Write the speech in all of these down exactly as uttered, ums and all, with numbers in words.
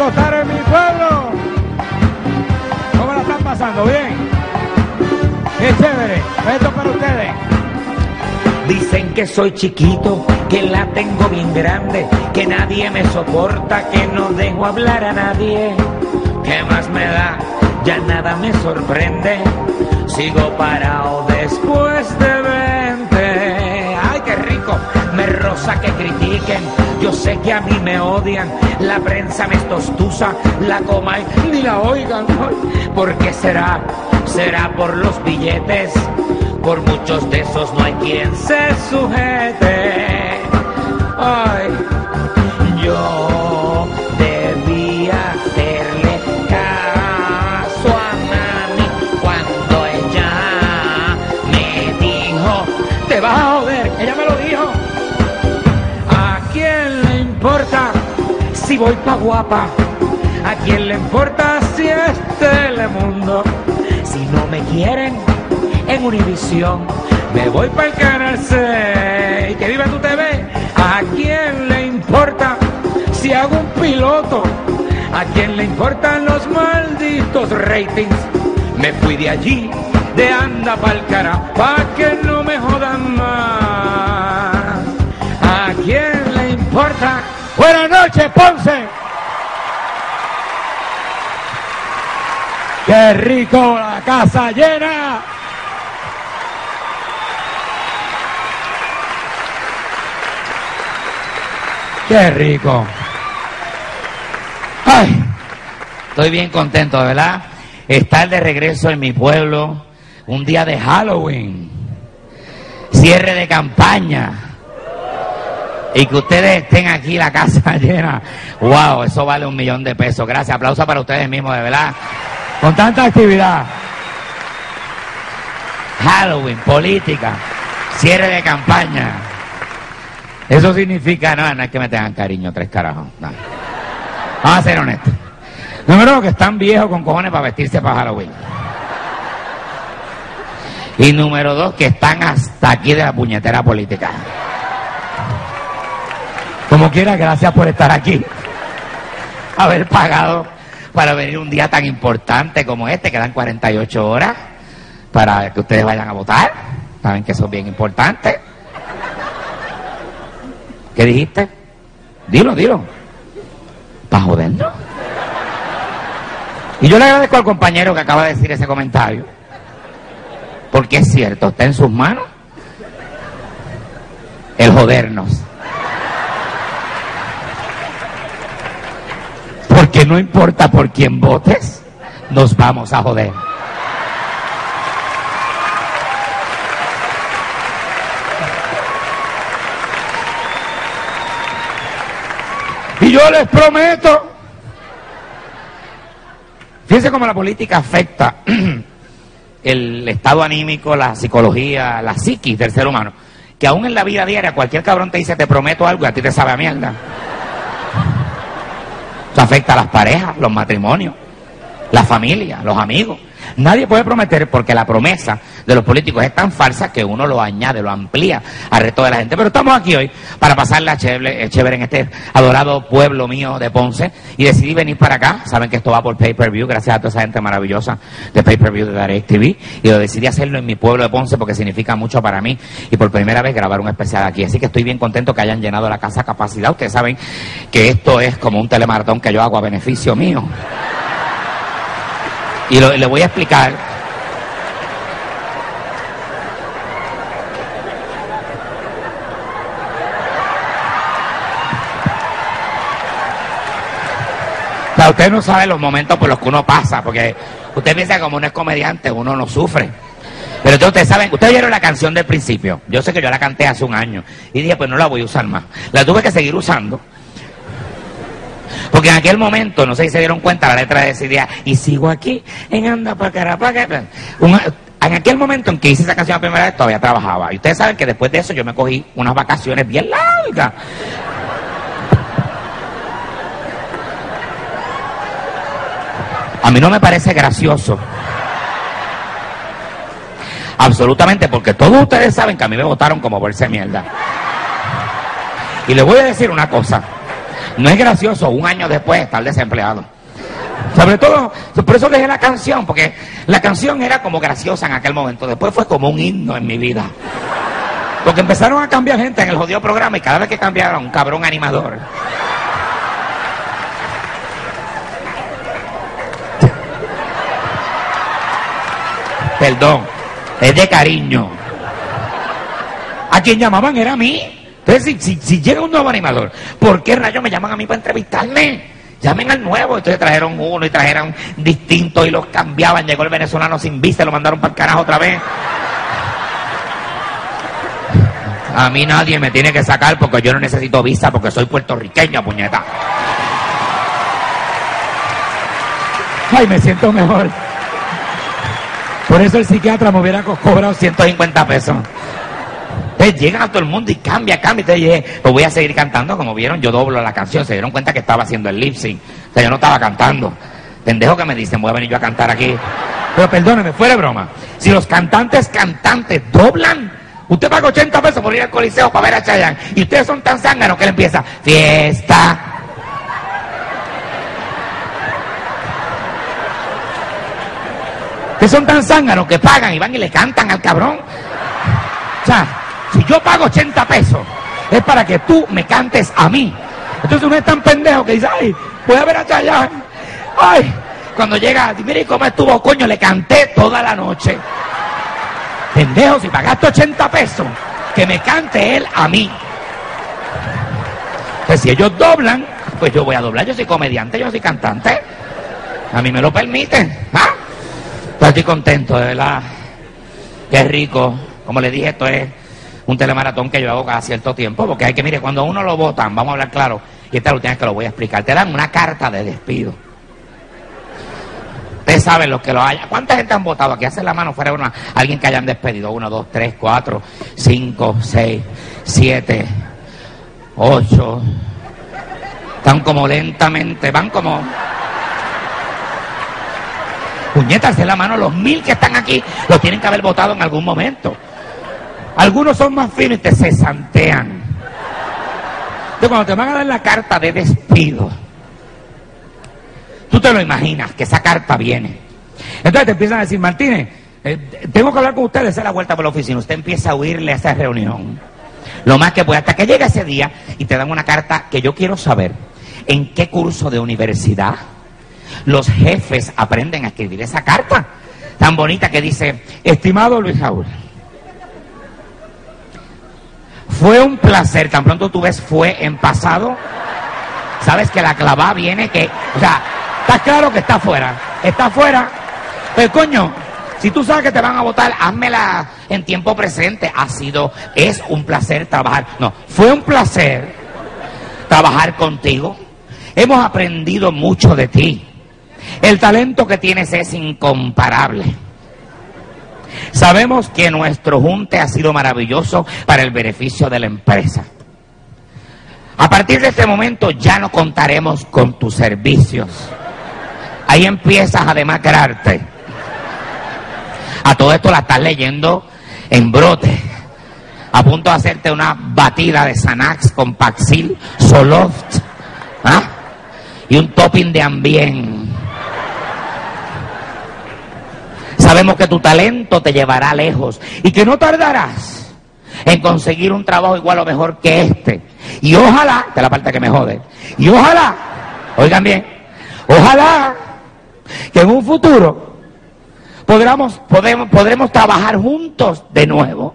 gozar en mi pueblo. ¿Cómo la están pasando? ¿Bien? ¡Qué chévere! Esto para ustedes. Dicen que soy chiquito, que la tengo bien grande, que nadie me soporta, que no dejo hablar a nadie. ¿Qué más me da? Ya nada me sorprende. Sigo parado después de veinte. ¡Ay, qué rico! Me roza que critiquen. Yo sé que a mí me odian. La prensa me estostuza, la coma y ni la oigan. ¿Por qué será? ¿Será por los billetes? Por muchos de esos no hay quien se sujete. Ay, yo debía hacerle caso a mami cuando ella me dijo: te vas a joder. Ella me lo dijo. ¿A quién le importa si voy pa' Guapa? ¿A quién le importa si es Telemundo? Si no me quieren en Univisión, me voy para el Canal seis. Que viva tu T V. ¿A quién le importa si hago un piloto? ¿A quién le importan los malditos ratings? Me fui de allí, de anda pa'l cara, pa' que no me jodan más. ¿A quién le importa? Buenas noches, Ponce. ¡Qué rico! La casa llena. ¡Qué rico! ¡Ay! Estoy bien contento, ¿verdad? Estar de regreso en mi pueblo, un día de Halloween, cierre de campaña, y que ustedes estén aquí, la casa llena. ¡Wow! Eso vale un millón de pesos. Gracias. Aplausos para ustedes mismos, de verdad. Con tanta actividad. Halloween, política, cierre de campaña. Eso significa, no, no es que me tengan cariño, tres carajos. No. Vamos a ser honestos. Número uno, que están viejos con cojones para vestirse para Halloween. Y número dos, que están hasta aquí de la puñetera política. Como quiera, gracias por estar aquí. Haber pagado para venir un día tan importante como este. Quedan cuarenta y ocho horas para que ustedes vayan a votar. Saben que eso es bien importante. ¿Qué dijiste? Dilo, dilo. ¿Para jodernos? Y yo le agradezco al compañero que acaba de decir ese comentario. Porque es cierto, está en sus manos el jodernos. Porque no importa por quién votes, nos vamos a joder. Y yo les prometo, fíjense cómo la política afecta el estado anímico, la psicología, la psiquis del ser humano, que aún en la vida diaria cualquier cabrón te dice te prometo algo y a ti te sabe a mierda. Eso afecta a las parejas, los matrimonios, la familia, los amigos. Nadie puede prometer porque la promesa de los políticos es tan falsa que uno lo añade, lo amplía al resto de la gente. Pero estamos aquí hoy para pasarla chévere, chévere en este adorado pueblo mío de Ponce y decidí venir para acá. Saben que esto va por pay-per-view, gracias a toda esa gente maravillosa de pay-per-view de DirecTV, y lo decidí hacerlo en mi pueblo de Ponce porque significa mucho para mí y por primera vez grabar un especial aquí. Así que estoy bien contento que hayan llenado la casa a capacidad. Ustedes saben que esto es como un telemaratón que yo hago a beneficio mío. Y lo, le voy a explicar. O sea, usted no sabe los momentos por los que uno pasa, porque usted piensa que como uno es comediante, uno no sufre. Pero entonces ustedes saben, ustedes vieron la canción del principio. Yo sé que yo la canté hace un año y dije, pues no la voy a usar más. La tuve que seguir usando. Porque en aquel momento, no sé si se dieron cuenta, la letra decía, y sigo aquí, en anda pa' carapá. En aquel momento en que hice esa canción la primera vez, todavía trabajaba. Y ustedes saben que después de eso yo me cogí unas vacaciones bien largas. A mí no me parece gracioso. Absolutamente, porque todos ustedes saben que a mí me votaron como bolsa de mierda. Y les voy a decir una cosa. No es gracioso un año después estar desempleado. Sobre todo, por eso dejé la canción, porque la canción era como graciosa en aquel momento. Después fue como un himno en mi vida. Porque empezaron a cambiar gente en el jodido programa y cada vez que cambiaron, un cabrón animador. Perdón, es de cariño. A quien llamaban era a mí. Entonces, si, si, si llega un nuevo animador, ¿por qué rayos me llaman a mí para entrevistarme? Llamen al nuevo. Entonces trajeron uno y trajeron distintos y los cambiaban. Llegó el venezolano sin visa, lo mandaron para el carajo otra vez. A mí nadie me tiene que sacar porque yo no necesito visa porque soy puertorriqueño, puñeta. Ay, me siento mejor. Por eso el psiquiatra me hubiera co- cobrado ciento cincuenta pesos. Entonces llegan a todo el mundo y cambia, cambia. Entonces dije, pues voy a seguir cantando. Como vieron, yo doblo la canción. Se dieron cuenta que estaba haciendo el lip sync. O sea, yo no estaba cantando. Pendejo que me dicen, voy a venir yo a cantar aquí. Pero perdóneme, fuera de broma. Si los cantantes cantantes doblan, usted paga ochenta pesos por ir al Coliseo para ver a Chayanne. Y ustedes son tan zánganos que él empieza, fiesta. Que son tan zánganos que pagan y van y le cantan al cabrón. O sea, si yo pago ochenta pesos, es para que tú me cantes a mí. Entonces uno es tan pendejo que dice, ay, voy a ver a Chayanne. Ay, cuando llega, mire cómo estuvo, coño, le canté toda la noche. Pendejo, si pagaste ochenta pesos, que me cante él a mí. Pues si ellos doblan, pues yo voy a doblar. Yo soy comediante, yo soy cantante. A mí me lo permiten. ¿Ah? Pues estoy contento, de verdad. Qué rico. Como le dije, esto es un telemaratón que yo hago cada cierto tiempo, porque hay que, mire, cuando uno lo votan, vamos a hablar claro, y esta es la última vez que lo voy a explicar, te dan una carta de despido. Ustedes saben los que lo hayan. ¿Cuánta gente han votado aquí? Hacen la mano fuera una. Alguien que hayan despedido. Uno, dos, tres, cuatro, cinco, seis, siete, ocho. Están como lentamente, van como... Puñetas, de la mano, los mil que están aquí los tienen que haber votado en algún momento. Algunos son más finos y te cesantean. Entonces, cuando te van a dar la carta de despido, tú te lo imaginas, que esa carta viene. Entonces te empiezan a decir, Martínez, eh, tengo que hablar con usted, hacer la vuelta por la oficina. Usted empieza a huirle a esa reunión. Lo más que puede, hasta que llega ese día y te dan una carta que yo quiero saber en qué curso de universidad los jefes aprenden a escribir esa carta tan bonita que dice, estimado Luis Raúl, fue un placer. Tan pronto tú ves fue en pasado, sabes que la clavada viene que, o sea, está claro que está afuera, está afuera. Pues coño, si tú sabes que te van a votar, házmela en tiempo presente. Ha sido, es un placer trabajar. No, fue un placer trabajar contigo. Hemos aprendido mucho de ti. El talento que tienes es incomparable. Sabemos que nuestro junte ha sido maravilloso para el beneficio de la empresa. A partir de este momento ya no contaremos con tus servicios. Ahí empiezas a demacrarte. A todo esto la estás leyendo en brote. A punto de hacerte una batida de Xanax con Paxil, Zoloft, ¿ah? Y un topping de Ambien. Sabemos que tu talento te llevará lejos y que no tardarás en conseguir un trabajo igual o mejor que este. Y ojalá, esta es la parte que me jode, y ojalá, oigan bien, ojalá que en un futuro podremos, podemos, podremos trabajar juntos de nuevo.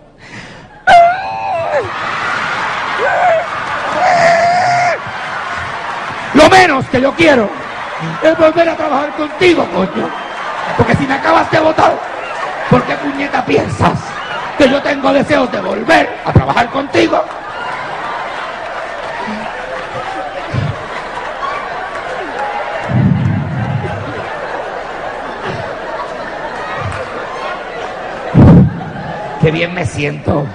Lo menos que yo quiero es volver a trabajar contigo, coño. Porque si me acabas de votar, ¿por qué puñeta piensas que yo tengo deseos de volver a trabajar contigo? Qué bien me siento.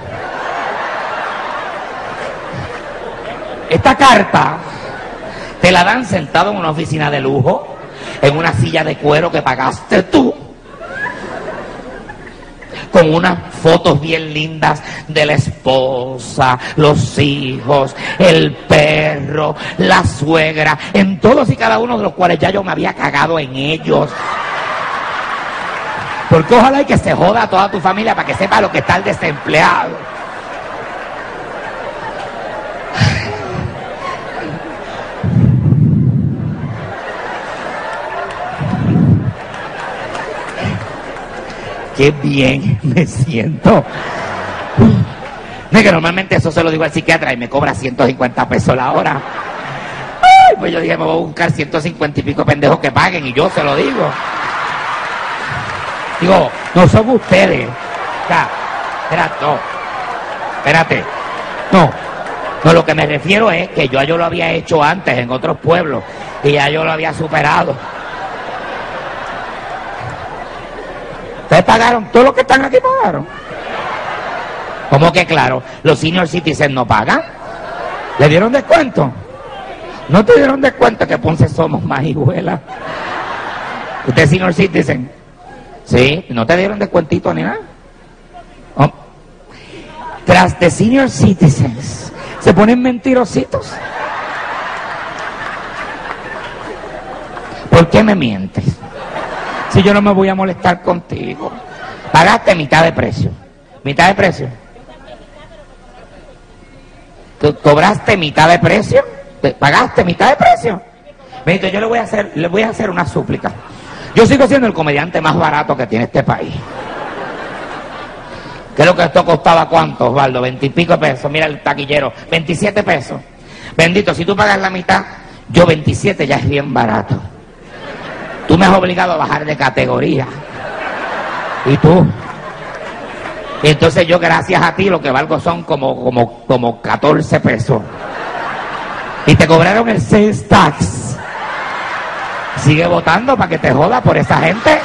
Esta carta te la dan sentado en una oficina de lujo, en una silla de cuero que pagaste tú, con unas fotos bien lindas de la esposa, los hijos, el perro, la suegra, en todos y cada uno de los cuales ya yo me había cagado en ellos. Porque ojalá y que se joda a toda tu familia para que sepa lo que está el desempleado. Qué bien me siento. No, que normalmente eso se lo digo al psiquiatra y me cobra ciento cincuenta pesos la hora. Ay, pues yo dije, me voy a buscar ciento cincuenta y pico pendejos que paguen y yo se lo digo. Digo, no son ustedes. O sea, espérate, no. Espérate. No. No, lo que me refiero es que yo, yo lo había hecho antes en otros pueblos y ya yo lo había superado. ¿Ustedes pagaron? ¿Todos los que están aquí pagaron? ¿Cómo que claro? ¿Los senior citizens no pagan? ¿Le dieron descuento? ¿No te dieron descuento? Que Ponce somos más hijuelas. ¿Usted es senior citizen? ¿Sí? ¿No te dieron descuentito ni nada? Oh. Tras de senior citizens se ponen mentirositos. ¿Por qué me mientes? Si yo no me voy a molestar contigo. Pagaste mitad de precio. ¿Mitad de precio? ¿Tú cobraste mitad de precio? ¿Pagaste mitad de precio? Benito, yo le voy a hacer, le voy a hacer una súplica. Yo sigo siendo el comediante más barato que tiene este país. Creo que esto costaba ¿cuánto, Osvaldo? Veintipico pesos. Mira el taquillero, veintisiete pesos. Bendito, si tú pagas la mitad, yo veintisiete ya es bien barato. Tú me has obligado a bajar de categoría. ¿Y tú? Y entonces yo, gracias a ti, lo que valgo son como, como, como catorce pesos. Y te cobraron el sales tax. Sigue votando para que te joda por esa gente.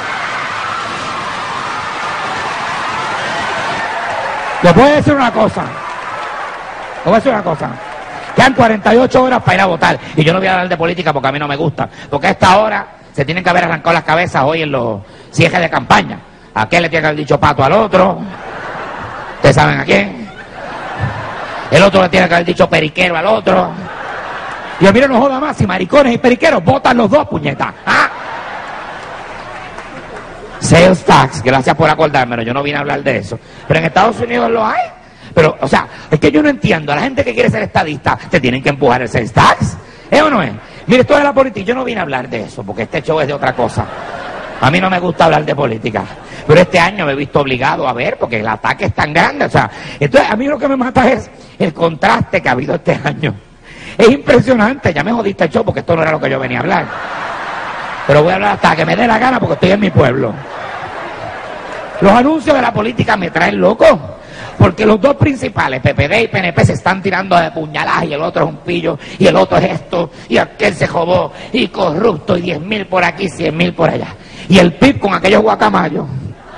Les voy a decir una cosa. Les voy a decir una cosa. Quedan cuarenta y ocho horas para ir a votar. Y yo no voy a hablar de política porque a mí no me gusta. Porque a esta hora se tienen que haber arrancado las cabezas hoy en los cierres de campaña. ¿A quién le tiene que haber dicho pato al otro? ¿Ustedes saben a quién? El otro le tiene que haber dicho periquero al otro. Y a mí no joda más, si maricones y periqueros votan los dos, puñetas. ¿Ah? Sales tax, gracias por acordármelo, yo no vine a hablar de eso. Pero en Estados Unidos lo hay. Pero, o sea, es que yo no entiendo, a la gente que quiere ser estadista, te tienen que empujar el sales tax. ¿Es o no es? Mire, esto es la política, yo no vine a hablar de eso, porque este show es de otra cosa. A mí no me gusta hablar de política. Pero este año me he visto obligado a ver, porque el ataque es tan grande, o sea, entonces a mí lo que me mata es el contraste que ha habido este año. Es impresionante, ya me jodiste el show porque esto no era lo que yo venía a hablar. Pero voy a hablar hasta que me dé la gana porque estoy en mi pueblo. Los anuncios de la política me traen loco, porque los dos principales, P P D y P N P, se están tirando de puñaladas y el otro es un pillo y el otro es esto y aquel se jodó y corrupto y diez mil por aquí, cien mil por allá. Y el P I B con aquellos guacamayos.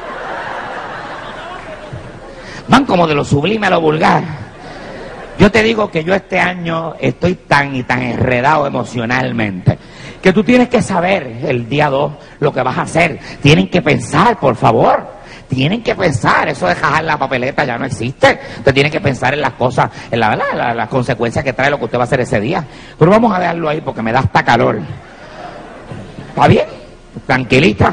Van como de lo sublime a lo vulgar. Yo te digo que yo este año estoy tan y tan enredado emocionalmente que tú tienes que saber el día dos lo que vas a hacer. Tienen que pensar, por favor. Tienen que pensar. Eso de jajar la papeleta ya no existe. Usted tiene que pensar en las cosas, en la, la, la, las consecuencias que trae lo que usted va a hacer ese día. Pero vamos a dejarlo ahí porque me da hasta calor. ¿Está bien? Tranquilita.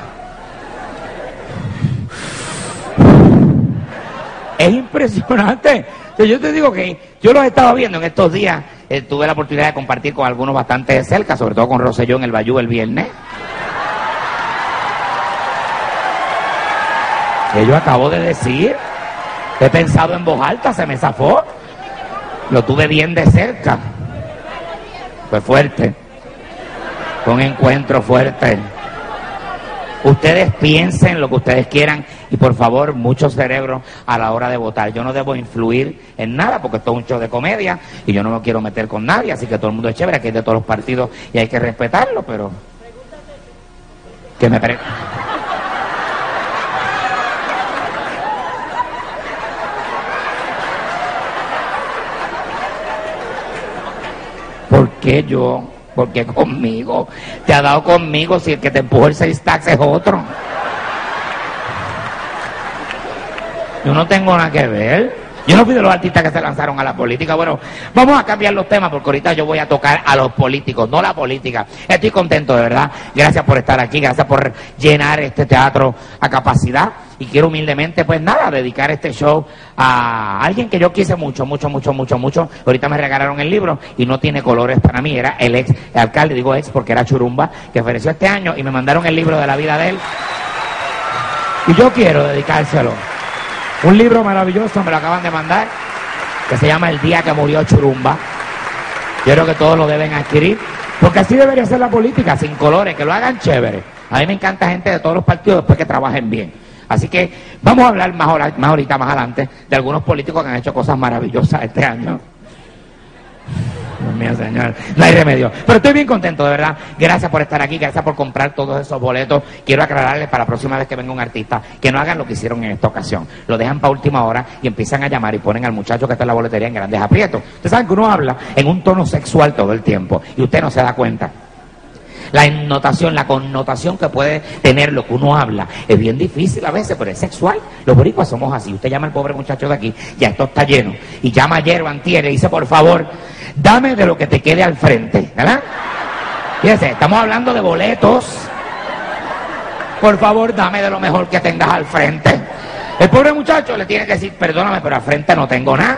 Es impresionante. Yo te digo que yo los he estado viendo en estos días. Eh, tuve la oportunidad de compartir con algunos bastante de cerca, sobre todo con Rosselló en el Bayou el viernes. Que yo acabo de decir, he pensado en voz alta, se me zafó. Lo tuve bien de cerca. Fue fuerte. Fue un encuentro fuerte. Ustedes piensen lo que ustedes quieran y por favor, mucho cerebro a la hora de votar. Yo no debo influir en nada porque esto es un show de comedia y yo no me quiero meter con nadie, así que todo el mundo es chévere, que es de todos los partidos y hay que respetarlo, pero... Que me pre... ¿Por qué yo? ¿Por qué conmigo? Te ha dado conmigo si el que te empujó el seis tax es otro. Yo no tengo nada que ver. Yo no fui de los artistas que se lanzaron a la política. Bueno, vamos a cambiar los temas porque ahorita yo voy a tocar a los políticos, no la política. Estoy contento, de verdad. Gracias por estar aquí, gracias por llenar este teatro a capacidad. Y quiero humildemente, pues nada, dedicar este show a alguien que yo quise mucho, mucho, mucho, mucho, mucho. Ahorita me regalaron el libro y no tiene colores para mí. Era el ex alcalde, digo ex porque era Churumba, que falleció este año y me mandaron el libro de la vida de él. Y yo quiero dedicárselo. Un libro maravilloso, me lo acaban de mandar, que se llama El día que murió Churumba. Yo creo que todos lo deben adquirir, porque así debería ser la política, sin colores, que lo hagan chévere. A mí me encanta gente de todos los partidos después que trabajen bien. Así que vamos a hablar más, hora, más ahorita, más adelante, de algunos políticos que han hecho cosas maravillosas este año. Dios mío, señor, no hay remedio. Pero estoy bien contento, de verdad. Gracias por estar aquí, gracias por comprar todos esos boletos. Quiero aclararles para la próxima vez que venga un artista que no hagan lo que hicieron en esta ocasión. Lo dejan para última hora y empiezan a llamar y ponen al muchacho que está en la boletería en grandes aprietos. Ustedes saben que uno habla en un tono sexual todo el tiempo y usted no se da cuenta. La ennotación, la connotación que puede tener lo que uno habla es bien difícil a veces, pero es sexual. Los boricuas somos así. Usted llama al pobre muchacho de aquí, ya esto está lleno, y llama ayer o antier y dice, por favor, dame de lo que te quede al frente, ¿verdad? Fíjese, estamos hablando de boletos. Por favor, dame de lo mejor que tengas al frente. El pobre muchacho le tiene que decir, perdóname, pero al frente no tengo nada.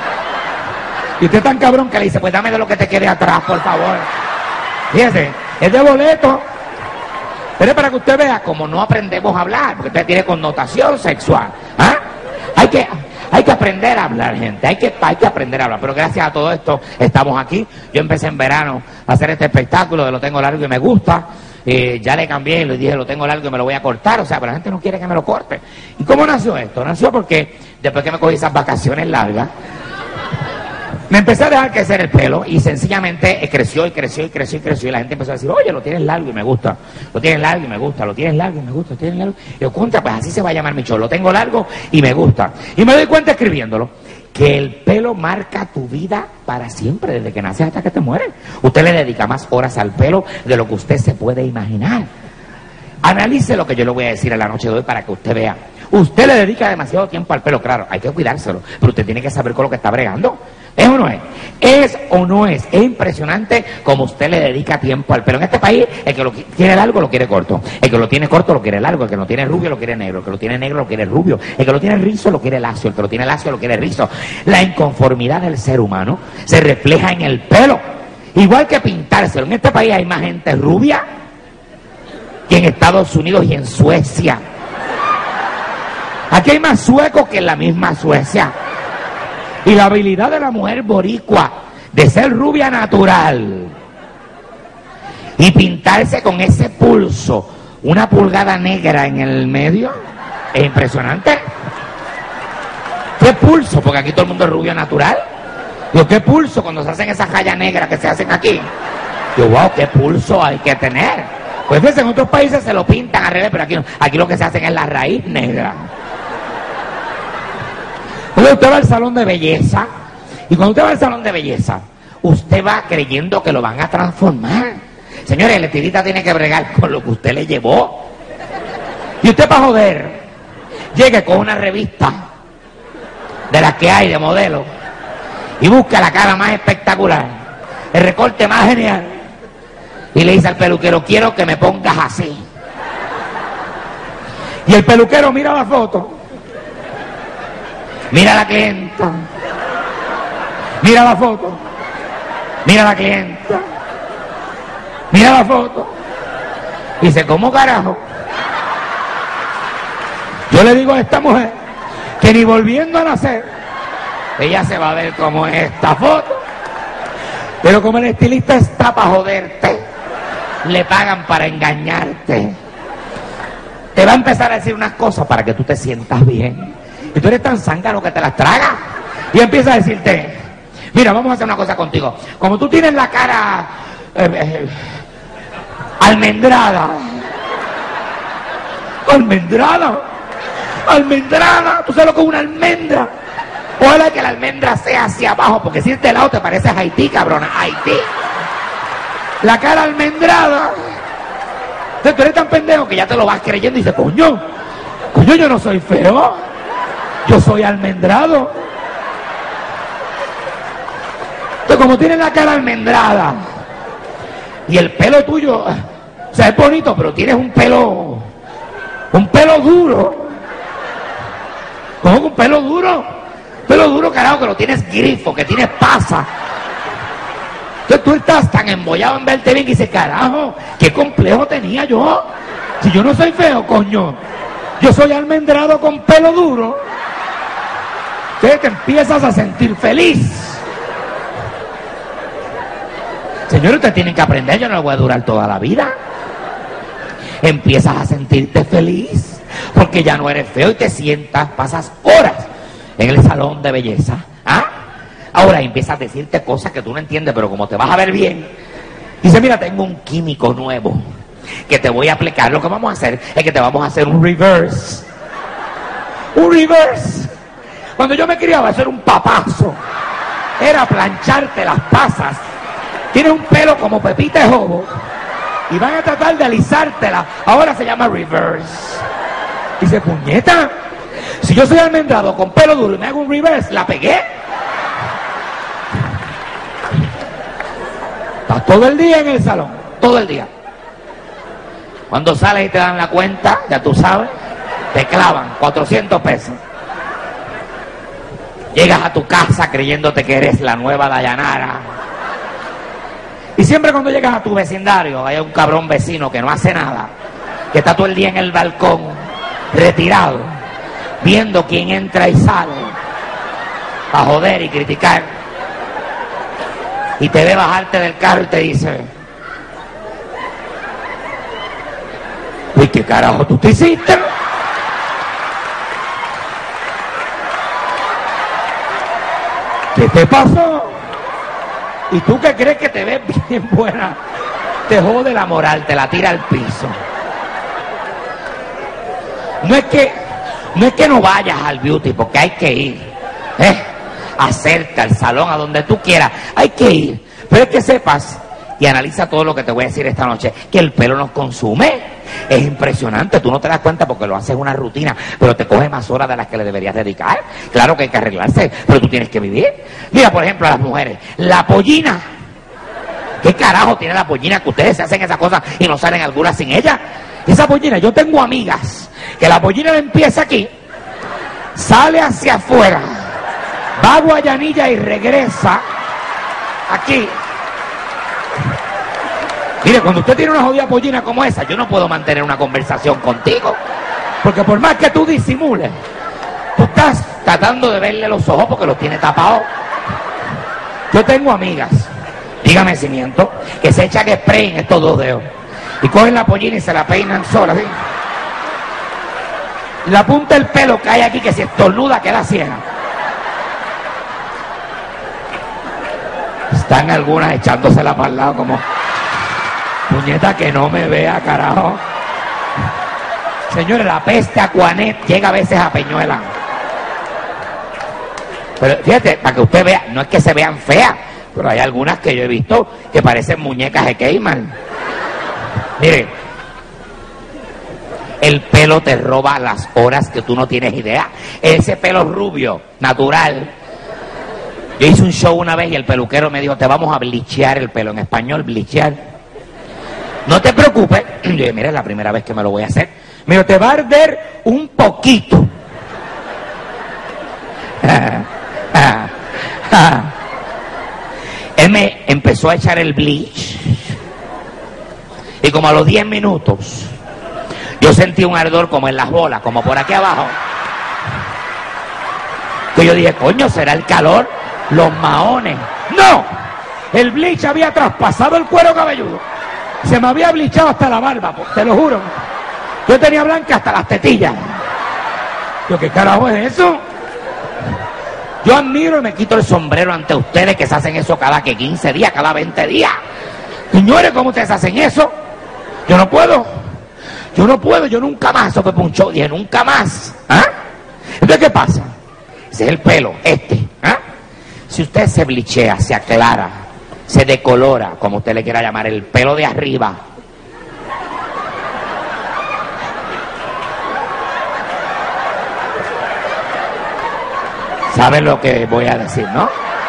Y usted es tan cabrón que le dice, pues dame de lo que te quede atrás, por favor. Fíjese, es de boleto. Pero es para que usted vea cómo no aprendemos a hablar, porque usted tiene connotación sexual. ¿Ah? Hay que, hay que aprender a hablar, gente. Hay que, hay que aprender a hablar. Pero gracias a todo esto estamos aquí. Yo empecé en verano a hacer este espectáculo de Lo Tengo Largo y Me Gusta. Eh, ya le cambié y le dije, lo tengo largo y me lo voy a cortar. O sea, pero la gente no quiere que me lo corte. ¿Y cómo nació esto? Nació porque después que me cogí esas vacaciones largas, me empecé a dejar crecer el pelo y sencillamente creció y creció y creció y creció y la gente empezó a decir, oye, lo tienes largo y me gusta, lo tienes largo y me gusta, lo tienes largo y me gusta, lo tienes largo. Y yo, contra, pues así se va a llamar mi show, Lo Tengo Largo y Me Gusta. Y me doy cuenta escribiéndolo que el pelo marca tu vida para siempre, desde que naces hasta que te mueres. Usted le dedica más horas al pelo de lo que usted se puede imaginar. Analice lo que yo le voy a decir en la noche de hoy para que usted vea. Usted le dedica demasiado tiempo al pelo, claro, hay que cuidárselo, pero usted tiene que saber con lo que está bregando. ¿Es o no es? ¿Es o no es? Es impresionante como usted le dedica tiempo al pelo. En este país, el que lo quiere largo lo quiere corto. El que lo tiene corto lo quiere largo. El que lo tiene rubio lo quiere negro. El que lo tiene negro lo quiere rubio. El que lo tiene rizo lo quiere lacio. El que lo tiene lacio lo quiere rizo. La inconformidad del ser humano se refleja en el pelo. Igual que pintárselo. En este país hay más gente rubia que en Estados Unidos y en Suecia. Aquí hay más suecos que en la misma Suecia. Y la habilidad de la mujer boricua de ser rubia natural y pintarse con ese pulso, una pulgada negra en el medio, es impresionante. ¿Qué pulso? Porque aquí todo el mundo es rubio natural. Digo, ¿qué pulso cuando se hacen esas rayas negras que se hacen aquí? Digo, wow, ¿qué pulso hay que tener? Pues ves, en otros países se lo pintan al revés, pero aquí, aquí lo que se hacen es la raíz negra. Cuando usted va al salón de belleza, y cuando usted va al salón de belleza, usted va creyendo que lo van a transformar. Señores, el estilista tiene que bregar con lo que usted le llevó. Y usted, para joder, llegue con una revista de las que hay de modelo y busca la cara más espectacular, el recorte más genial, y le dice al peluquero, quiero que me pongas así. Y el peluquero mira la foto, mira a la clienta, mira la foto, mira a la clienta, mira la foto, y dice, ¿cómo carajo? Yo le digo a esta mujer que ni volviendo a nacer, ella se va a ver como es esta foto. Pero como el estilista está para joderte, le pagan para engañarte. Te va a empezar a decir unas cosas para que tú te sientas bien. Y tú eres tan zángano que te las tragas. Y empieza a decirte, mira, vamos a hacer una cosa contigo. Como tú tienes la cara eh, eh, almendrada, almendrada, almendrada, tú sabes lo que es una almendra. Ojalá que la almendra sea hacia abajo, porque si este lado te parece a Haití, cabrona, Haití. La cara almendrada. Entonces tú eres tan pendejo que ya te lo vas creyendo y dices, coño, coño, yo no soy feo. Yo soy almendrado. Entonces, como tienes la cara almendrada y el pelo tuyo, o sea, es bonito, pero tienes un pelo, un pelo duro. ¿Cómo que un pelo duro? Un pelo duro, carajo, que lo tienes grifo, que tienes pasa. Entonces tú estás tan embollado en verte bien que dices, carajo, qué complejo tenía yo. Si yo no soy feo, coño. Yo soy almendrado con pelo duro. Entonces te empiezas a sentir feliz. Señores, ustedes tienen que aprender, yo no lo voy a durar toda la vida. Empiezas a sentirte feliz porque ya no eres feo y te sientas, pasas horas en el salón de belleza. ¿Ah? Ahora empiezas a decirte cosas que tú no entiendes, pero como te vas a ver bien, dice, mira, tengo un químico nuevo que te voy a aplicar. Lo que vamos a hacer es que te vamos a hacer un reverse. Un reverse. Cuando yo me criaba, hacer un papazo era plancharte las pasas. Tienes un pelo como pepita de jobo y van a tratar de alisártela. Ahora se llama reverse. Dice, puñeta, si yo soy almendrado con pelo duro y me hago un reverse, ¿la pegué? Estás todo el día en el salón, todo el día. Cuando sales y te dan la cuenta, ya tú sabes, te clavan cuatrocientos pesos. Llegas a tu casa creyéndote que eres la nueva Dayanara. Y siempre cuando llegas a tu vecindario hay un cabrón vecino que no hace nada, que está todo el día en el balcón, retirado, viendo quién entra y sale, a joder y criticar. Y te ve bajarte del carro y te dice, uy, ¿qué carajo tú te hiciste? ¿Qué te pasó? ¿Y tú que crees que te ves bien buena? Te jode la moral, te la tira al piso. No es que no es que no vayas al beauty, porque hay que ir, ¿eh? Acerca al salón, a donde tú quieras, hay que ir. Pero es que sepas y analiza todo lo que te voy a decir esta noche, que el pelo nos consume. Es impresionante, tú no te das cuenta porque lo haces una rutina, pero te coge más horas de las que le deberías dedicar. Claro que hay que arreglarse, pero tú tienes que vivir. Mira, por ejemplo, a las mujeres, la pollina. ¿Qué carajo tiene la pollina que ustedes se hacen esas cosas y no salen algunas sin ella? Esa pollina, yo tengo amigas que la pollina le empieza aquí, sale hacia afuera, va a Guayanilla y regresa aquí. Mire, cuando usted tiene una jodida pollina como esa, yo no puedo mantener una conversación contigo. Porque por más que tú disimules, tú estás tratando de verle los ojos porque los tiene tapados. Yo tengo amigas, dígame si miento, que se echan spray en estos dos dedos. Y cogen la pollina y se la peinan sola, ¿sí? La punta del pelo cae aquí, que si estornuda queda ciega. Están algunas echándosela para el lado como... puñeta, que no me vea, carajo. Señores, la peste Aquanet llega a veces a Peñuela. Pero fíjate, para que usted vea, no es que se vean feas, pero hay algunas que yo he visto que parecen muñecas de Cayman. Mire, el pelo te roba las horas que tú no tienes idea. Ese pelo rubio, natural. Yo hice un show una vez y el peluquero me dijo, te vamos a blichear el pelo. En español, blichear. No te preocupes. Yo dije, mira, es la primera vez que me lo voy a hacer. Me dijo, te va a arder un poquito. Él me empezó a echar el bleach. Y como a los diez minutos, yo sentí un ardor como en las bolas, como por aquí abajo. Que yo dije, coño, ¿será el calor? Los maones. ¡No! El bleach había traspasado el cuero cabelludo. Se me había blichado hasta la barba, te lo juro. Yo tenía blanca hasta las tetillas. Yo, ¿qué carajo es eso? Yo admiro y me quito el sombrero ante ustedes que se hacen eso cada que quince días, cada veinte días. Señores, ¿cómo ustedes hacen eso? Yo no puedo. Yo no puedo, yo nunca más. Eso fue por un show, dije, nunca más. ¿Ah? Entonces, ¿qué pasa? Ese es el pelo, este. ¿Ah? Si usted se blichea, se aclara, se decolora, como usted le quiera llamar, el pelo de arriba, ¿Sabes lo que voy a decir, no?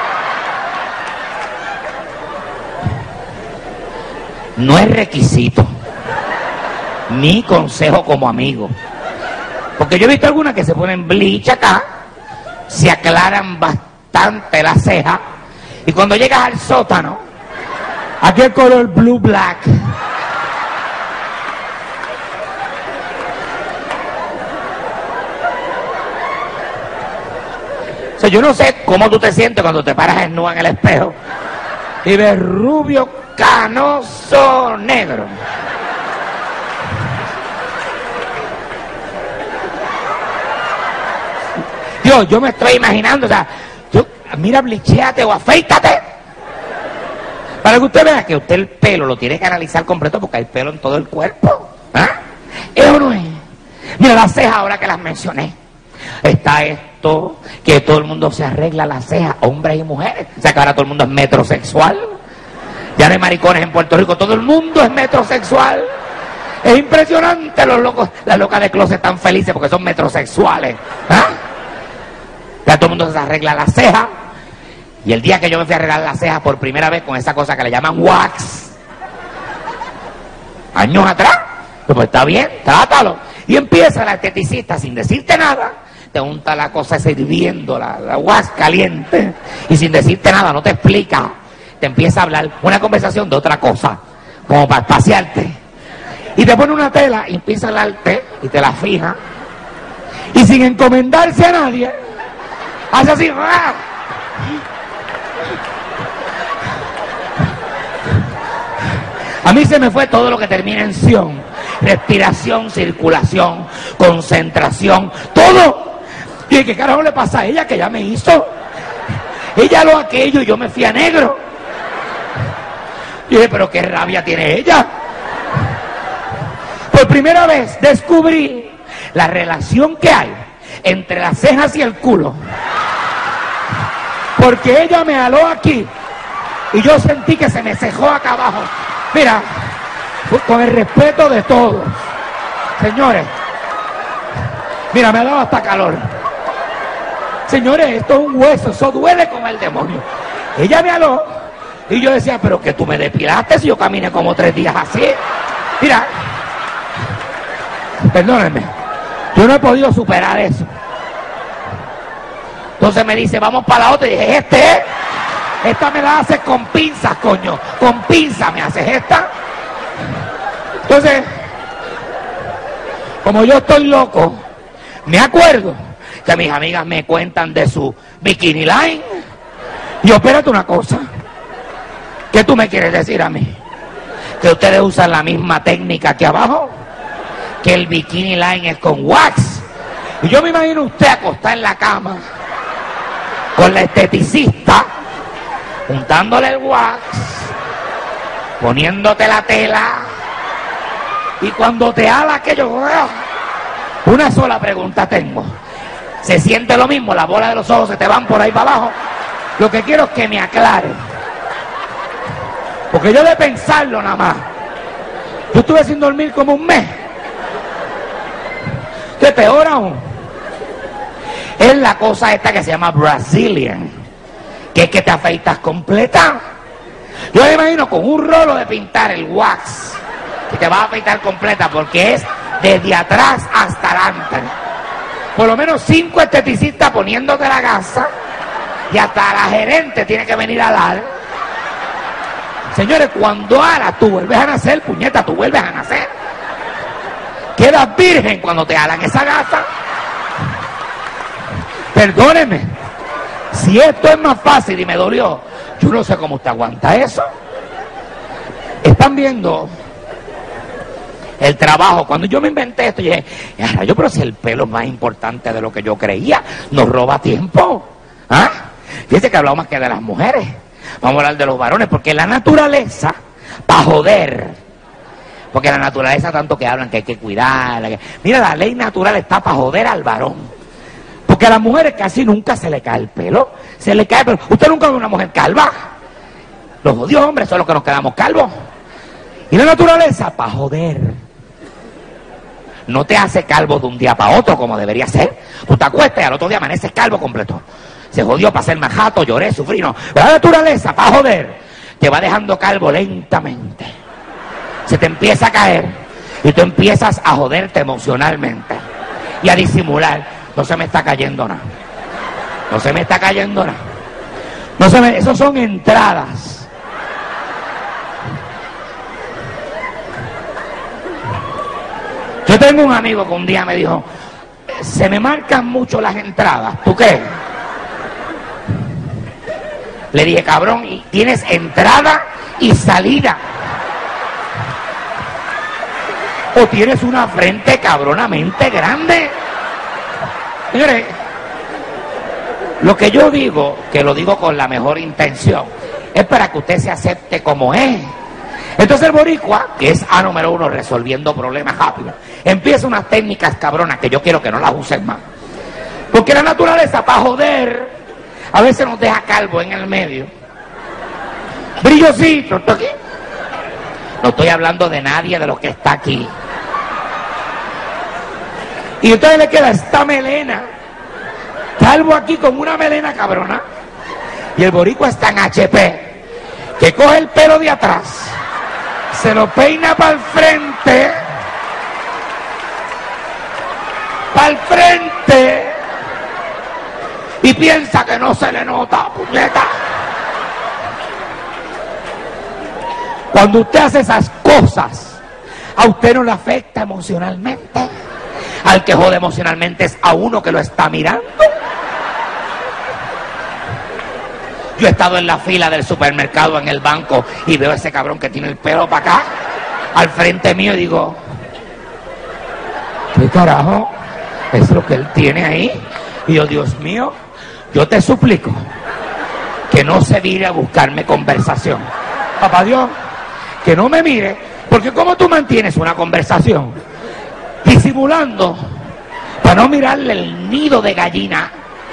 No es requisito, ni consejo como amigo. Porque yo he visto algunas que se ponen bleach acá, se aclaran bastante la ceja, y cuando llegas al sótano, aquí el color blue black. O sea, yo no sé cómo tú te sientes cuando te paras desnuda en el espejo y ves rubio, canoso, negro. Dios, yo me estoy imaginando, o sea, yo, mira, blichéate o afeítate. Para que usted vea que usted el pelo lo tiene que analizar completo porque hay pelo en todo el cuerpo. ¿Ah? ¿Eso no es? Mira las cejas ahora que las mencioné. Está esto, que todo el mundo se arregla las cejas, hombres y mujeres. O sea que ahora todo el mundo es metrosexual. Ya no hay maricones en Puerto Rico, todo el mundo es metrosexual. Es impresionante, los locos, las locas de closet están felices porque son metrosexuales. ¿Ah? Ya todo el mundo se arregla las cejas. Y el día que yo me fui a arreglar las cejas por primera vez con esa cosa que le llaman wax, años atrás, pues está bien, trátalo. Y empieza la esteticista sin decirte nada, te unta la cosa sirviendo, la, la wax caliente, y sin decirte nada, no te explica, te empieza a hablar una conversación de otra cosa, como para espaciarte. Y te pone una tela y empieza a hablarte y te la fija, y sin encomendarse a nadie, hace así, ¡ah! A mí se me fue todo lo que termina en ción. Respiración, circulación, concentración, todo. Y ¿qué carajo le pasa a ella que ya me hizo? Ella lo aquello y yo me fui a negro. Y dije, pero qué rabia tiene ella. Por primera vez descubrí la relación que hay entre las cejas y el culo. Porque ella me aló aquí y yo sentí que se me cejó acá abajo. Mira, con el respeto de todos, señores, mira, me ha dado hasta calor. Señores, esto es un hueso, eso duele como el demonio. Ella me aló y yo decía, pero que tú me depilaste si yo caminé como tres días así. Mira, perdónenme, yo no he podido superar eso. Entonces me dice, vamos para la otra, y dije, este es. Esta me la haces con pinzas, coño. Con pinzas me haces esta. Entonces, como yo estoy loco, me acuerdo que mis amigas me cuentan de su bikini line. Y yo, espérate una cosa. ¿Qué tú me quieres decir a mí? ¿Que ustedes usan la misma técnica aquí abajo? ¿Que el bikini line es con wax? Y yo me imagino usted acostada en la cama con la esteticista, juntándole el wax, poniéndote la tela, y cuando te ala aquello, una sola pregunta tengo. ¿Se siente lo mismo? Las bolas de los ojos se te van por ahí para abajo. Lo que quiero es que me aclare, porque yo de pensarlo nada más, yo estuve sin dormir como un mes. Que peor aún es la cosa esta que se llama Brazilian, que es que te afeitas completa. Yo me imagino con un rolo de pintar el wax, que te vas a afeitar completa, porque es desde atrás hasta adelante. Por lo menos cinco esteticistas poniéndote la gasa, y hasta la gerente tiene que venir a dar. Señores, cuando ala, tú vuelves a nacer, puñeta, tú vuelves a nacer. Quedas virgen cuando te alan esa gasa. Perdóneme, si esto es más fácil y me dolió, yo no sé cómo usted aguanta eso. Están viendo el trabajo. Cuando yo me inventé esto, yo dije, yo, pero si el pelo es más importante de lo que yo creía, nos roba tiempo. ¿Ah? Fíjense que hablamos más que de las mujeres. Vamos a hablar de los varones, porque la naturaleza, para joder, porque la naturaleza tanto que hablan que hay que cuidarla. Que... Mira, la ley natural está para joder al varón. Porque a las mujeres casi nunca se le cae el pelo. Se le cae el pelo. ¿Usted nunca ve una mujer calva? Los jodidos hombres son los que nos quedamos calvos. Y la naturaleza, para joder, no te hace calvo de un día para otro como debería ser. Tú te acuestas y al otro día amaneces calvo completo. Se jodió para ser majato, lloré, sufrí, no. La naturaleza, para joder, te va dejando calvo lentamente. Se te empieza a caer y tú empiezas a joderte emocionalmente y a disimular. No se me está cayendo nada. No se me está cayendo nada. No se me... Esos son entradas. Yo tengo un amigo que un día me dijo, se me marcan mucho las entradas. ¿Tú qué? Le dije, cabrón, y tienes entrada y salida. O tienes una frente cabronamente grande. Señores, lo que yo digo, que lo digo con la mejor intención, es para que usted se acepte como es. Entonces el boricua, que es A número uno resolviendo problemas rápido, empieza unas técnicas cabronas que yo quiero que no las usen más. Porque la naturaleza, para joder, a veces nos deja calvo en el medio. Brillosito, ¿esto aquí? No estoy hablando de nadie de los que está aquí. Y entonces le queda esta melena, calvo aquí con una melena cabrona. Y el boricua está en H P, que coge el pelo de atrás, se lo peina para el frente, para el frente, y piensa que no se le nota, puñeta. Cuando usted hace esas cosas, a usted no le afecta emocionalmente. Al que jode emocionalmente es a uno que lo está mirando. Yo he estado en la fila del supermercado en el banco y veo a ese cabrón que tiene el pelo para acá, al frente mío, y digo, ¿qué carajo es lo que él tiene ahí? Y yo, Dios mío, yo te suplico que no se vire a buscarme conversación. Papá Dios, que no me mire, porque ¿cómo tú mantienes una conversación? Disimulando, para no mirarle el nido de gallina.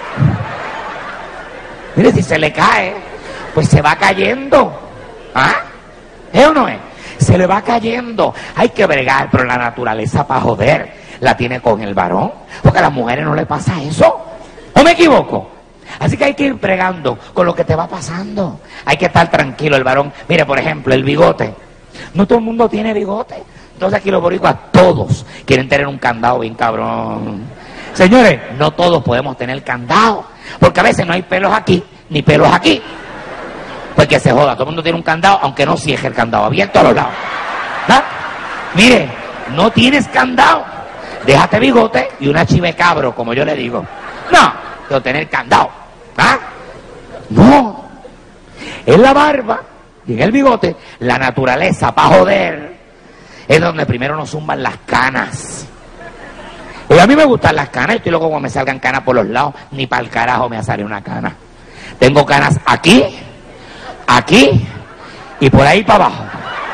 Mire, si se le cae, pues se va cayendo. ¿Ah? ¿Es o no es? Se le va cayendo. Hay que bregar, pero la naturaleza, para joder, la tiene con el varón. Porque a las mujeres no le pasa eso. ¿O me equivoco? Así que hay que ir bregando con lo que te va pasando. Hay que estar tranquilo, el varón. Mire, por ejemplo, el bigote. No todo el mundo tiene bigote. Entonces aquí los boricuas, todos quieren tener un candado bien cabrón. Señores, no todos podemos tener candado, porque a veces no hay pelos aquí, ni pelos aquí. Pues que se joda, todo el mundo tiene un candado, aunque no cierre el candado, abierto a los lados. ¿Ah? Mire, no tienes candado, déjate bigote y una chive cabro, como yo le digo. No, tengo que tener candado. ¿Ah? No, es la barba y en el bigote, la naturaleza, para joder, es donde primero nos zumban las canas. Y a mí me gustan las canas, estoy loco cuando me salgan canas por los lados, ni para el carajo me sale una cana. Tengo canas aquí, aquí y por ahí para abajo.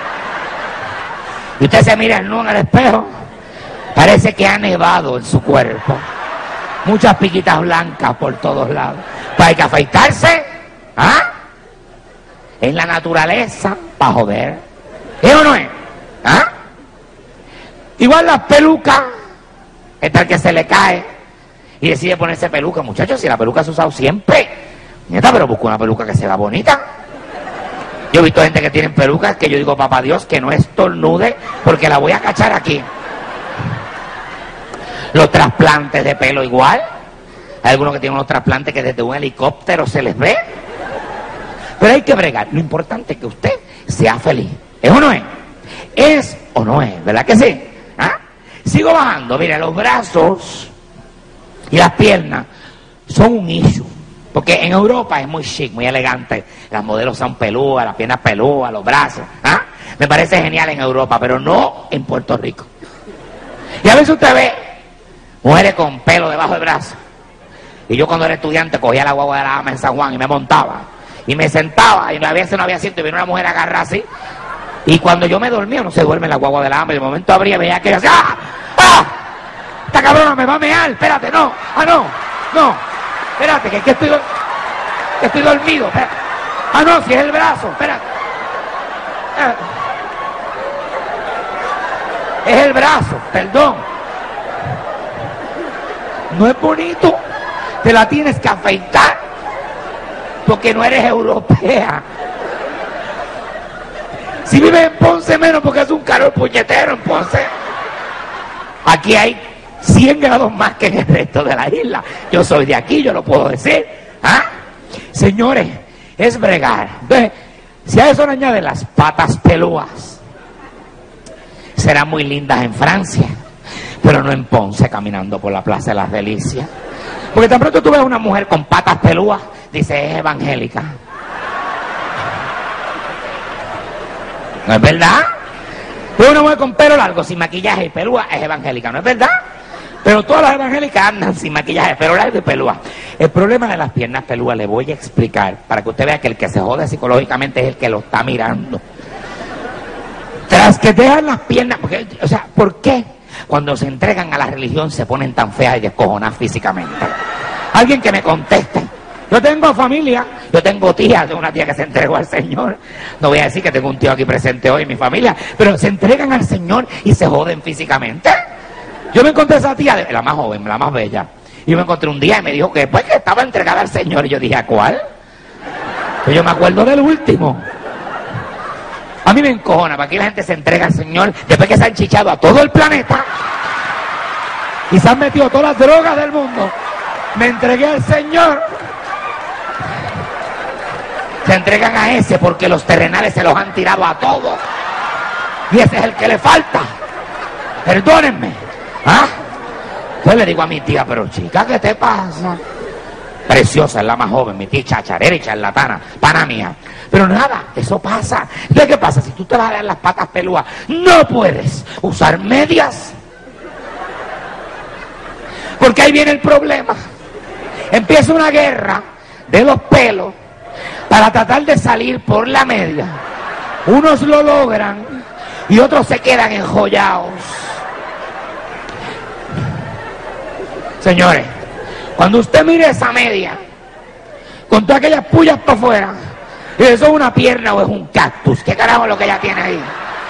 Y usted se mira el nu en el espejo, parece que ha nevado en su cuerpo. Muchas piquitas blancas por todos lados. Pues hay que afeitarse, ¿ah? Es la naturaleza, para joder. ¿Es o no es? ¿Ah? Igual las pelucas, es tal que se le cae y decide ponerse peluca. Muchachos, si la peluca se ha usado siempre, nieta, pero busca una peluca que se vea bonita. Yo he visto gente que tienen pelucas que yo digo, papá Dios, que no estornude porque la voy a cachar aquí. Los trasplantes de pelo igual. Hay algunos que tienen unos trasplantes que desde un helicóptero se les ve. Pero hay que bregar. Lo importante es que usted sea feliz. ¿Es o no es? ¿Es o no es? ¿Verdad que sí? ¿Ah? Sigo bajando. Mire, los brazos y las piernas son un issue. Porque en Europa es muy chic, muy elegante. Las modelos son pelúas, las piernas pelúas, los brazos. ¿Ah? Me parece genial en Europa, pero no en Puerto Rico. Y a veces usted ve mujeres con pelo debajo del brazo. Y yo cuando era estudiante cogía la guagua de la ama en San Juan y me montaba. Y me sentaba, y a veces no había asiento, y vino una mujer a agarrar así. Y cuando yo me dormía, no se duerme en la guagua de la ama, y de momento abría y veía que yo decía, ¡ah! ¡Ah! Esta cabrona me va a mear, espérate, no, ah, no, no, espérate, que, que, estoy, que estoy dormido, espérate. Ah, no, si es el brazo, espérate. Es el brazo, perdón. No es bonito, te la tienes que afeitar porque no eres europea. Si vives en Ponce, menos porque hace un calor puñetero en Ponce. Aquí hay cien grados más que en el resto de la isla. Yo soy de aquí, yo lo puedo decir. ¿Ah? Señores, es bregar. Entonces, si a eso le añade las patas pelúas, serán muy lindas en Francia, pero no en Ponce caminando por la Plaza de las Delicias. Porque tan pronto tú ves a una mujer con patas pelúas, dice, es evangélica. ¿No es verdad? Ves una mujer con pelo largo, sin maquillaje y pelúa, es evangélica, ¿no es verdad? Pero todas las evangélicas andan sin maquillaje, pelo largo y pelúa. El problema de las piernas pelúas le voy a explicar, para que usted vea que el que se jode psicológicamente es el que lo está mirando. Tras que dejan las piernas, porque, o sea, ¿por qué cuando se entregan a la religión se ponen tan feas y descojonadas físicamente? Alguien que me conteste. Yo tengo familia, yo tengo tía, tengo una tía que se entregó al Señor. No voy a decir que tengo un tío aquí presente hoy en mi familia, pero se entregan al Señor y se joden físicamente. Yo me encontré a esa tía, la más joven, la más bella, y yo me encontré un día y me dijo que después que estaba entregada al Señor, y yo dije, ¿a cuál? Pues yo me acuerdo del último. A mí me encojona, para que la gente se entrega al Señor después que se han chichado a todo el planeta y se han metido todas las drogas del mundo. Me entregué al Señor. Se entregan a ese porque los terrenales se los han tirado a todos. Y ese es el que le falta. Perdónenme. ¿Ah? Entonces le digo a mi tía, pero chica, ¿qué te pasa? Preciosa, es la más joven, mi tía chacharera y charlatana, pana mía. Pero nada, eso pasa. Entonces, ¿qué pasa? Si tú te vas a dar las patas pelúas, no puedes usar medias. Porque ahí viene el problema. Empieza una guerra de los pelos para tratar de salir por la media. Unos lo logran y otros se quedan enjollados. Señores, cuando usted mire esa media, con todas aquellas pullas para afuera, y eso es una pierna o es un cactus, ¿qué carajo es lo que ella tiene ahí?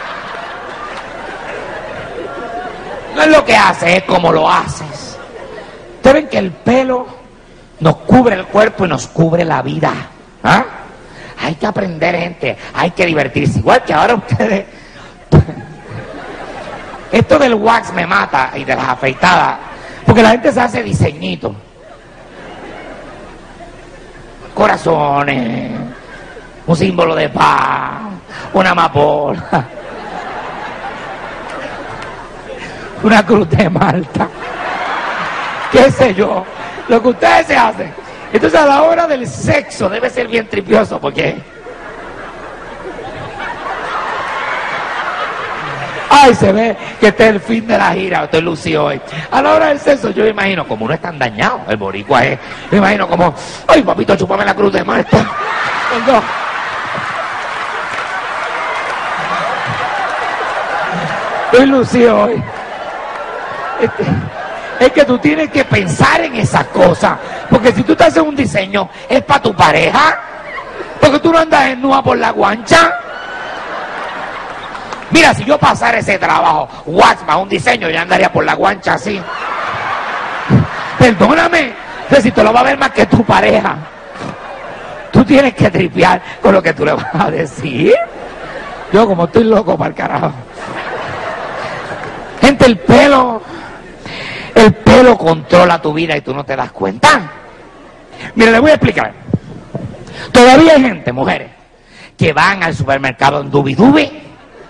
No es lo que hace, es como lo haces. Ustedes ven que el pelo nos cubre el cuerpo y nos cubre la vida. ¿Ah? Hay que aprender, gente, hay que divertirse. Igual que ahora ustedes... Esto del wax me mata y de las afeitadas, porque la gente se hace diseñitos. Corazones, un símbolo de paz, una amapola, una cruz de Malta, qué sé yo, lo que ustedes se hacen. Entonces a la hora del sexo debe ser bien tripioso, porque ay, se ve que este es el fin de la gira, estoy lucido hoy. A la hora del sexo yo me imagino, como uno es tan dañado, el boricua es, me imagino como, ay papito, chúpame la cruz de Malta. Perdón. Estoy lucido hoy. Este, es que tú tienes que pensar en esas cosas, porque si tú te haces un diseño, es para tu pareja, porque tú no andas en nua por la guancha. Mira, si yo pasara ese trabajo, Waxma, un diseño, yo andaría por la guancha así. Perdóname, pero si te lo va a ver más que tu pareja, tú tienes que tripear con lo que tú le vas a decir. Yo como estoy loco para el carajo. Gente, el pelo, el pelo controla tu vida y tú no te das cuenta. Mira, le voy a explicar. Todavía hay gente, mujeres, que van al supermercado en dubi-dubi.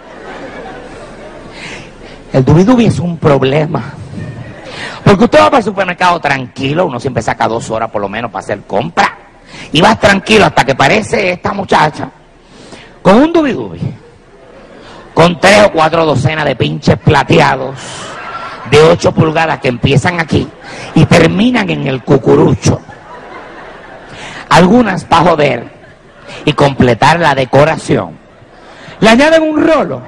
El dubi-dubi es un problema. Porque usted va para el supermercado tranquilo, uno siempre saca dos horas por lo menos para hacer compra. Y vas tranquilo hasta que aparece esta muchacha con un dubi-dubi, con tres o cuatro docenas de pinches plateados de ocho pulgadas que empiezan aquí y terminan en el cucurucho. Algunas para joder y completar la decoración le añaden un rolo.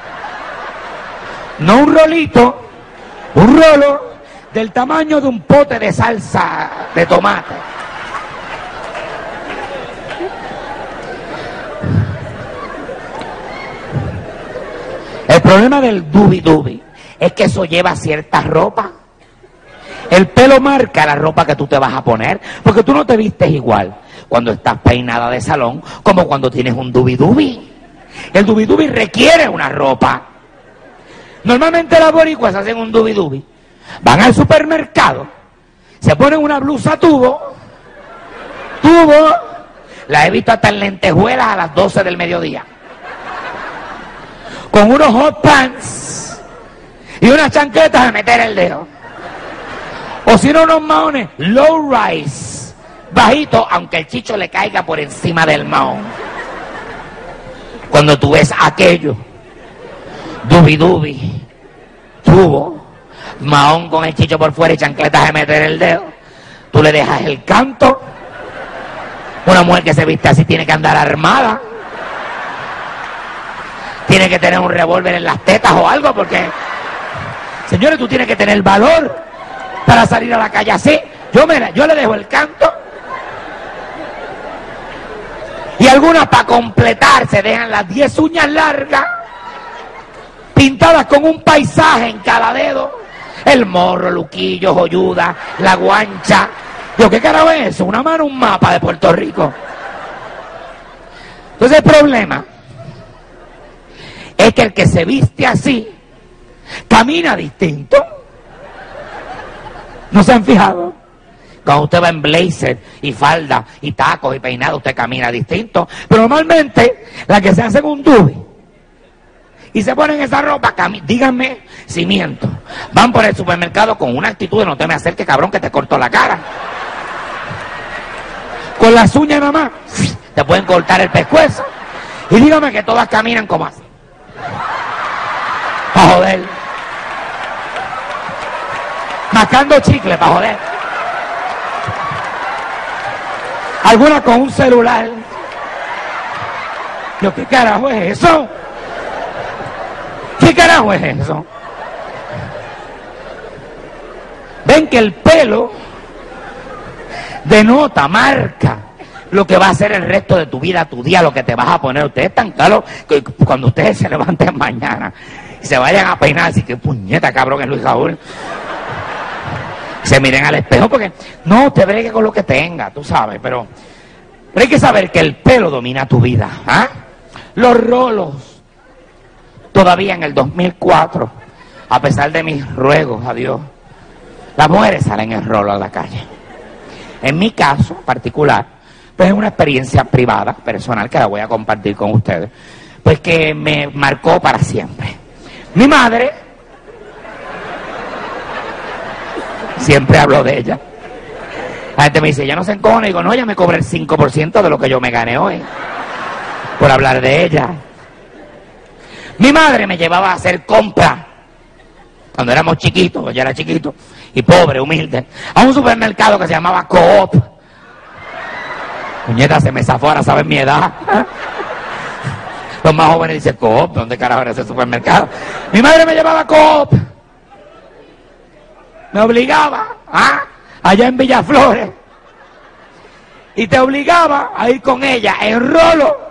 No un rolito, un rolo del tamaño de un pote de salsa de tomate. El problema del dubi-dubi es que eso lleva cierta ropa. El pelo marca la ropa que tú te vas a poner, porque tú no te vistes igual cuando estás peinada de salón como cuando tienes un dubi-dubi. El dubi-dubi requiere una ropa. Normalmente las boricuas hacen un dubi-dubi. Van al supermercado, se ponen una blusa tubo, tubo, la he visto hasta en lentejuelas a las doce del mediodía, con unos hot pants y unas chancletas de meter el dedo. O si no, unos maones low rise, bajito, aunque el chicho le caiga por encima del mahón. Cuando tú ves aquello, dubi-dubi, tubo, mahón con el chicho por fuera y chancletas de meter el dedo, tú le dejas el canto. Una mujer que se viste así tiene que andar armada, tiene que tener un revólver en las tetas o algo, porque, señores, tú tienes que tener valor para salir a la calle así. Yo, me, yo le dejo el canto. Y algunas, para completar, se dejan las diez uñas largas, pintadas con un paisaje en cada dedo. El morro, Luquillo, joyuda, la guancha. Digo, ¿qué carajo es eso? Una mano, un mapa de Puerto Rico. Entonces el problema es que el que se viste así camina distinto. ¿No se han fijado? Cuando usted va en blazer y falda y tacos y peinado, usted camina distinto. Pero normalmente la que se hace un dubi y se ponen esa ropa, díganme si miento, van por el supermercado con una actitud de no te me acerques, cabrón, que te corto la cara. Con las uñas nada más, te pueden cortar el pescuezo. Y dígame que todas caminan como así. Para joder. Mascando chicle, para joder. Algunas con un celular. Yo, ¿qué carajo es eso? ¿Qué carajo es eso? Ven que el pelo denota, marca lo que va a ser el resto de tu vida, tu día, lo que te vas a poner. Ustedes están claros que cuando ustedes se levanten mañana y se vayan a peinar, así que puñeta, cabrón, es Luis Raúl. Se miren al espejo, porque no te bregue con lo que tenga, tú sabes, pero, pero hay que saber que el pelo domina tu vida. ¿Ah? Los rolos. Todavía en el dos mil cuatro, a pesar de mis ruegos a Dios, las mujeres salen en rolo a la calle. En mi caso particular, pues es una experiencia privada, personal, que la voy a compartir con ustedes, pues que me marcó para siempre. Mi madre, siempre hablo de ella. La gente me dice, ya no se encojona, y digo, no, ella me cobra el cinco por ciento de lo que yo me gané hoy, por hablar de ella. Mi madre me llevaba a hacer compras cuando éramos chiquitos, yo era chiquito y pobre, humilde, a un supermercado que se llamaba Coop. Puñeta, se me zafó, ahora saben mi edad. Los más jóvenes dicen, Coop, ¿dónde carajo era ese supermercado? Mi madre me llevaba a Coop. Me obligaba, ¿ah? Allá en Villaflores. Y te obligaba a ir con ella en rolo.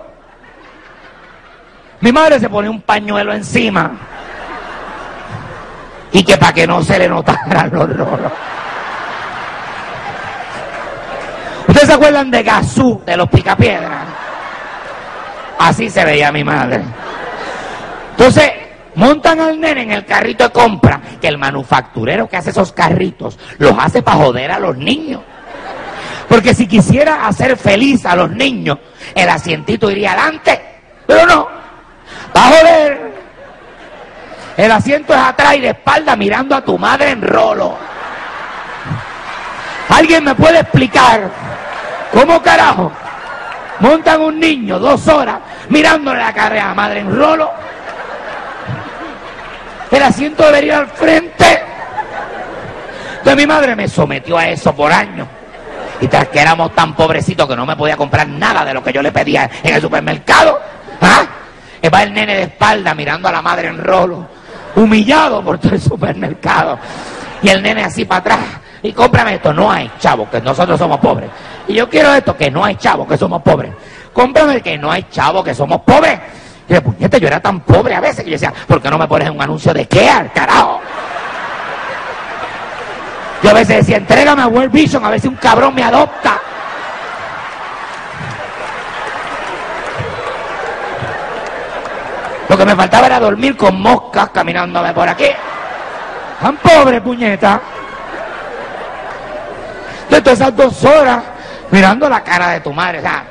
Mi madre se ponía un pañuelo encima y que para que no se le notaran los rolos. ¿Ustedes se acuerdan de Gazú, de los Picapiedras? Así se veía mi madre. Entonces, montan al nene en el carrito de compra, que el manufacturero que hace esos carritos los hace para joder a los niños. Porque si quisiera hacer feliz a los niños, el asientito iría adelante, pero no. Va a joder. El asiento es atrás y de espalda mirando a tu madre en rolo. ¿Alguien me puede explicar cómo carajo montan un niño dos horas mirándole la cara a la madre en rolo? El asiento debería ir al frente. Entonces mi madre me sometió a eso por años. Y tras que éramos tan pobrecitos que no me podía comprar nada de lo que yo le pedía en el supermercado, ¿ah? Va el nene de espalda mirando a la madre en rolo, humillado por todo el supermercado. Y el nene así para atrás. Y cómprame esto. No hay, chavo, que nosotros somos pobres. Y yo quiero esto, que no hay, chavo, que somos pobres. Cómprame que no hay, chavo, que somos pobres. Y de puñeta, yo era tan pobre a veces que yo decía, ¿por qué no me pones un anuncio de Care, carajo? Yo a veces decía, entrégame a World Vision a ver si un cabrón me adopta. Lo que me faltaba era dormir con moscas caminándome por aquí. Tan pobre, puñeta. Entonces esas dos horas mirando la cara de tu madre, o sea,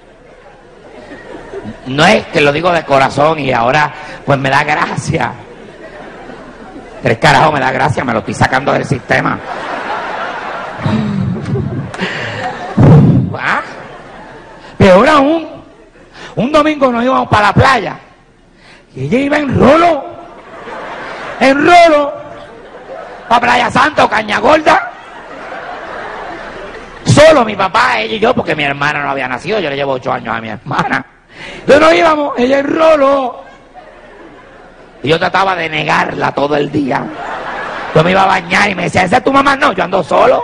no es que lo digo de corazón y ahora pues me da gracia. Tres carajos me da gracia, me lo estoy sacando del sistema. ¿Ah? Peor aún, un domingo nos íbamos para la playa y ella iba en rolo, en rolo, para Playa Santa o Caña Gorda. Solo mi papá, ella y yo, porque mi hermana no había nacido, yo le llevo ocho años a mi hermana. Entonces nos íbamos, ella en rolo. Y yo trataba de negarla todo el día. Yo me iba a bañar y me decía, ¿esa es tu mamá? No, yo ando solo.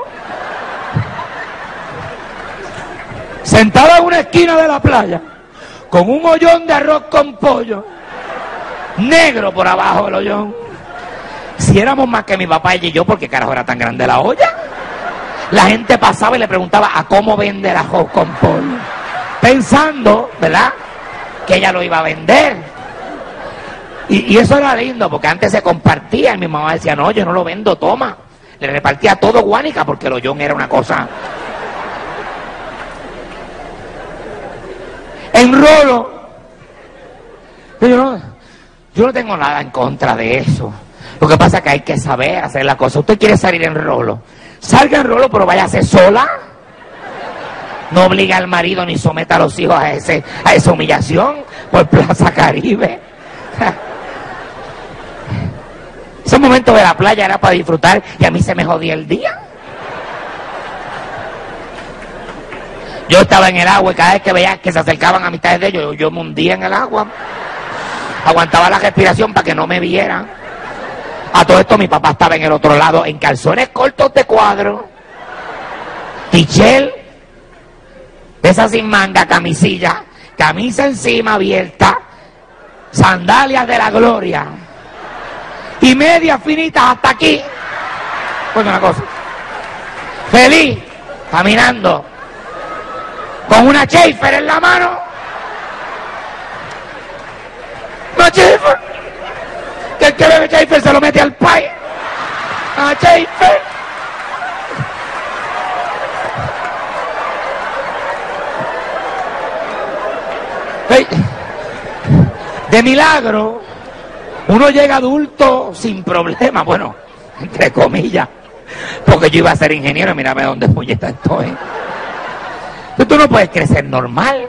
Sentado en una esquina de la playa, con un hoyón de arroz con pollo, negro por abajo del hoyón. Si éramos más que mi papá, ella y yo, porque carajo era tan grande la olla. La gente pasaba y le preguntaba a cómo vende el arroz con pollo, pensando, ¿verdad?, que ella lo iba a vender. Y, y eso era lindo, porque antes se compartía y mi mamá decía, no, yo no lo vendo, toma. Le repartía todo guánica porque el hoyón era una cosa. En rolo. Yo no, yo no tengo nada en contra de eso. Lo que pasa es que hay que saber hacer la cosa. Usted quiere salir en rolo, salga en rolo, pero váyase sola. No obliga al marido ni someta a los hijos a, ese, a esa humillación por Plaza Caribe. Ese momento de la playa era para disfrutar y a mí se me jodía el día. Yo estaba en el agua y cada vez que veía que se acercaban a mitad de ellos, yo, yo me hundía en el agua. Aguantaba la respiración para que no me vieran. A todo esto mi papá estaba en el otro lado, en calzones cortos de cuadro, tichel, de esa sin manga, camisilla, camisa encima abierta, sandalias de la gloria y medias finitas hasta aquí. Pues una cosa, feliz, caminando, con una Schaefer en la mano. Una Schaefer, que el que bebe Schaefer se lo mete al pay. Una Schaefer. Hey. De milagro, uno llega adulto sin problema, bueno, entre comillas, porque yo iba a ser ingeniero y mírame dónde puñeta estoy. Pero tú no puedes crecer normal.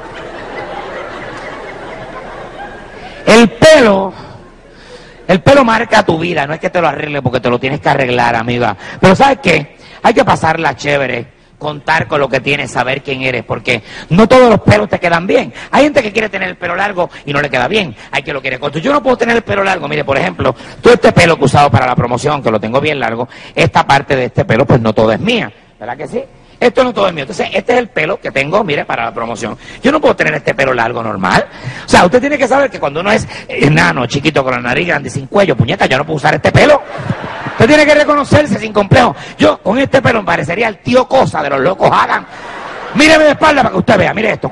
El pelo, el pelo marca tu vida, no es que te lo arregle porque te lo tienes que arreglar, amiga. Pero ¿sabes qué? Hay que pasarla chévere, contar con lo que tienes, saber quién eres, porque no todos los pelos te quedan bien. Hay gente que quiere tener el pelo largo y no le queda bien, hay que lo quiere corto. Yo no puedo tener el pelo largo, mire, por ejemplo, todo este pelo que he usado para la promoción, que lo tengo bien largo, esta parte de este pelo, pues no todo es mía, ¿verdad que sí? Esto no todo es mío. Entonces, este es el pelo que tengo, mire, para la promoción. Yo no puedo tener este pelo largo normal. O sea, usted tiene que saber que cuando uno es enano, chiquito, con la nariz grande, sin cuello, puñeta, yo no puedo usar este pelo. Usted tiene que reconocerse sin complejo. Yo, con este pelo, me parecería el tío Cosa de los locos Hagan. Míreme de espalda para que usted vea, mire esto.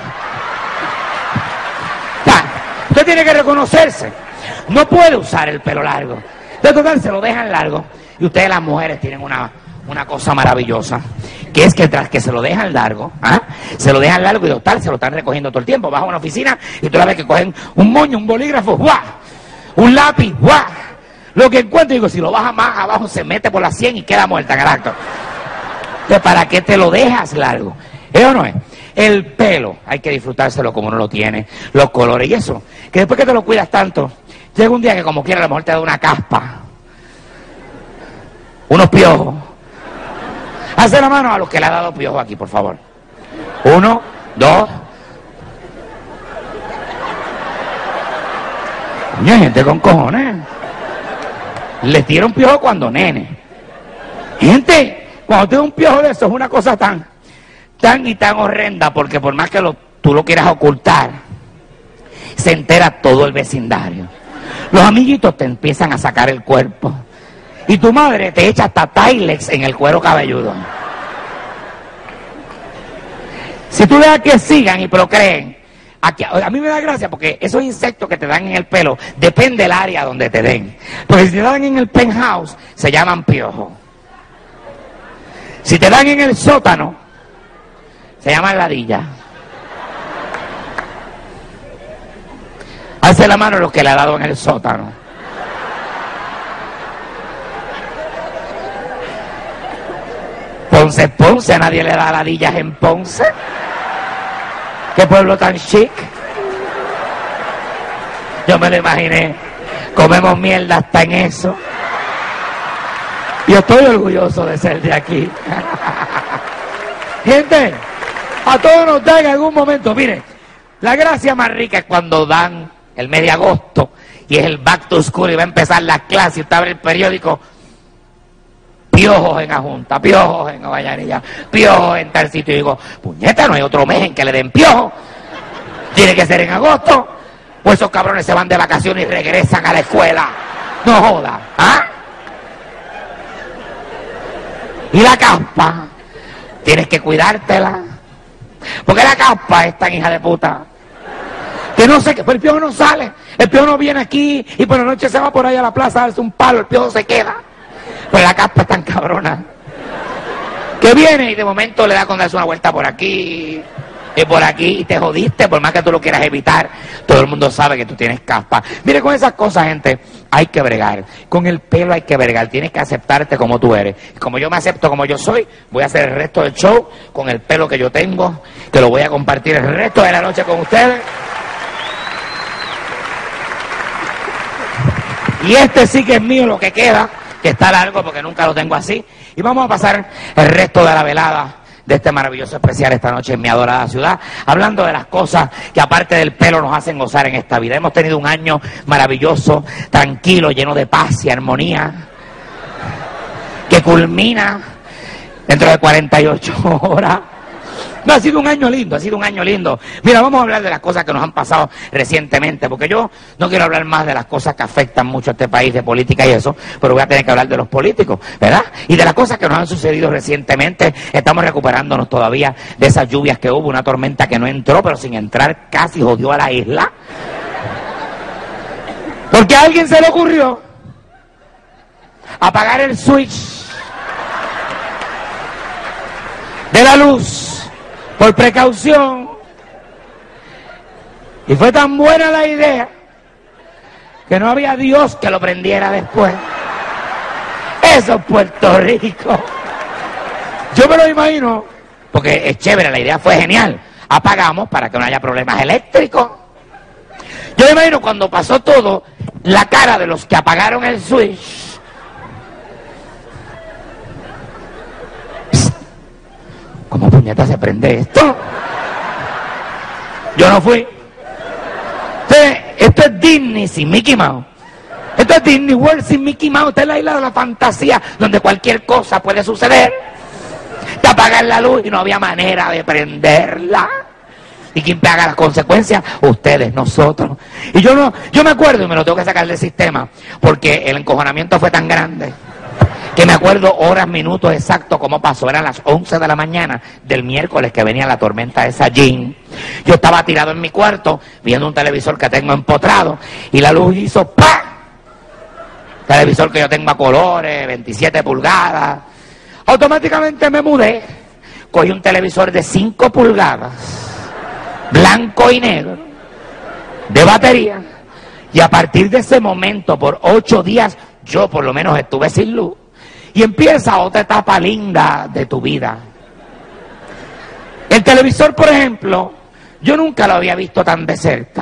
Ya, usted tiene que reconocerse. No puede usar el pelo largo. De total, se lo dejan largo. Y ustedes, las mujeres, tienen una... una cosa maravillosa, que es que tras que se lo dejan largo, ¿ah? se lo dejan largo y total, se lo están recogiendo todo el tiempo. Vas a una oficina y tú la ves que cogen un moño, un bolígrafo, ¡guau! Un lápiz, ¡guau! Lo que encuentro, digo, si lo baja más abajo, se mete por la sien y queda muerta en el acto. Entonces, ¿para qué te lo dejas largo? ¿Es o no es? El pelo, hay que disfrutárselo como uno lo tiene, los colores y eso, que después que te lo cuidas tanto, llega un día que como quiera a lo mejor te da una caspa, unos piojos. Hace la mano a los que le ha dado piojo aquí, por favor. Uno, dos. Coño, hay gente con cojones. Les tira un piojo cuando nene. Gente, cuando te da un piojo de eso es una cosa tan, tan y tan horrenda, porque por más que lo, tú lo quieras ocultar, se entera todo el vecindario. Los amiguitos te empiezan a sacar el cuerpo. Y tu madre te echa hasta Tilex en el cuero cabelludo. Si tú dejas que sigan y procreen, Aquí, a mí me da gracia porque esos insectos que te dan en el pelo, depende del área donde te den. Porque si te dan en el penthouse, se llaman piojos. Si te dan en el sótano, se llaman ladilla. Alce la mano los que le ha dado en el sótano. Ponce, Ponce, a nadie le da ladillas en Ponce. ¿Qué pueblo tan chic? Yo me lo imaginé. Comemos mierda hasta en eso. Yo estoy orgulloso de ser de aquí. Gente, a todos nos da en algún momento. Miren, la gracia más rica es cuando dan el mes de agosto y es el back to school y va a empezar la clase y usted abre el periódico. Piojos en Ajunta, piojos en Guayanilla, piojos en tal sitio. Y digo, puñeta, no hay otro mes en que le den piojos. Tiene que ser en agosto. O esos cabrones se van de vacaciones y regresan a la escuela. No joda, ¿ah? Y la caspa, tienes que cuidártela. Porque la caspa es tan hija de puta que no sé qué, pero el piojo no sale. El piojo no viene aquí y por la noche se va por ahí a la plaza a darse un palo, el piojo se queda. Pero la caspa es tan cabrona que viene y de momento le da con darse una vuelta por aquí y por aquí y te jodiste, por más que tú lo quieras evitar. Todo el mundo sabe que tú tienes caspa. Mire, con esas cosas, gente, hay que bregar. Con el pelo hay que bregar. Tienes que aceptarte como tú eres. Como yo me acepto como yo soy, voy a hacer el resto del show con el pelo que yo tengo, que lo voy a compartir el resto de la noche con ustedes. Y este sí que es mío, lo que queda, que está largo porque nunca lo tengo así. Y vamos a pasar el resto de la velada de este maravilloso especial esta noche en mi adorada ciudad, hablando de las cosas que aparte del pelo nos hacen gozar en esta vida. Hemos tenido un año maravilloso, tranquilo, lleno de paz y armonía, que culmina dentro de cuarenta y ocho horas. No, ha sido un año lindo, ha sido un año lindo. Mira, vamos a hablar de las cosas que nos han pasado recientemente, porque yo no quiero hablar más de las cosas que afectan mucho a este país, de política y eso, pero voy a tener que hablar de los políticos, ¿verdad? Y de las cosas que nos han sucedido recientemente. Estamos recuperándonos todavía de esas lluvias que hubo, una tormenta que no entró, pero sin entrar casi jodió a la isla. Porque a alguien se le ocurrió apagar el switch de la luz por precaución, y fue tan buena la idea que no había Dios que lo prendiera después. Eso es Puerto Rico. Yo me lo imagino, porque es chévere, la idea fue genial. Apagamos para que no haya problemas eléctricos. Yo me imagino cuando pasó todo, la cara de los que apagaron el switch. ¿Cómo puñeta se prende esto? Yo no fui. Entonces, esto es Disney sin Mickey Mouse. Esto es Disney World sin Mickey Mouse. Esta es la isla de la fantasía donde cualquier cosa puede suceder. Te apagan la luz y no había manera de prenderla. ¿Y quién paga las consecuencias? Ustedes, nosotros. Y yo no, yo me acuerdo y me lo tengo que sacar del sistema porque el encojonamiento fue tan grande que me acuerdo horas, minutos exactos cómo pasó. Eran las once de la mañana del miércoles que venía la tormenta esa Jean. Yo estaba tirado en mi cuarto viendo un televisor que tengo empotrado y la luz hizo ¡pah! Televisor que yo tengo a colores, veintisiete pulgadas. Automáticamente me mudé, cogí un televisor de cinco pulgadas, blanco y negro, de batería, y a partir de ese momento, por ocho días, yo por lo menos estuve sin luz. Y empieza otra etapa linda de tu vida. El televisor, por ejemplo, yo nunca lo había visto tan de cerca.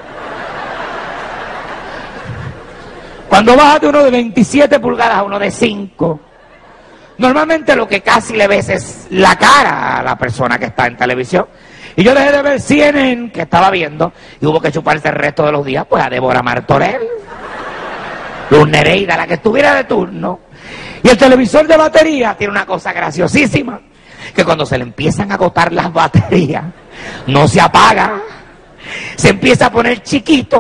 Cuando bajas de uno de veintisiete pulgadas a uno de cinco, normalmente lo que casi le ves es la cara a la persona que está en televisión. Y yo dejé de ver C N N, que estaba viendo, y hubo que chuparse el resto de los días, pues a Débora Martorell, Luz Nereida, la que estuviera de turno. Y el televisor de batería tiene una cosa graciosísima, que cuando se le empiezan a agotar las baterías, no se apaga, se empieza a poner chiquito.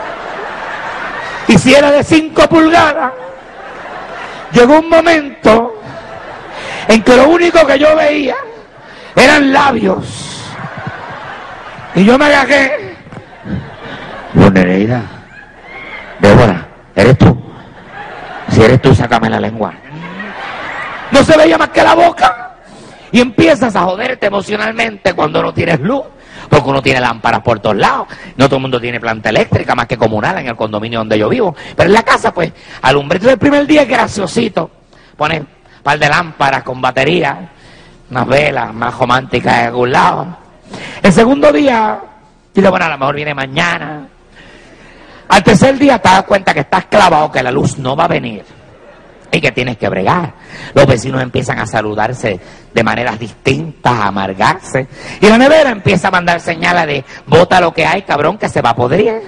Y si era de cinco pulgadas, llegó un momento en que lo único que yo veía eran labios Y yo me agajé. Pues Nereida, Débora, ¿eres tú? Si eres tú, sácame la lengua. No se veía más que la boca. Y empiezas a joderte emocionalmente cuando no tienes luz. Porque uno tiene lámparas por todos lados. No todo el mundo tiene planta eléctrica, más que comunal en el condominio donde yo vivo. Pero en la casa, pues, alumbrito del primer día es graciosito. Pones un par de lámparas con batería, unas velas más románticas de algún lado. El segundo día, dices, bueno, a lo mejor viene mañana. Al tercer día te das cuenta que estás clavado, que la luz no va a venir y que tienes que bregar. Los vecinos empiezan a saludarse de maneras distintas, a amargarse. Y la nevera empieza a mandar señales de bota lo que hay, cabrón, que se va a podrir.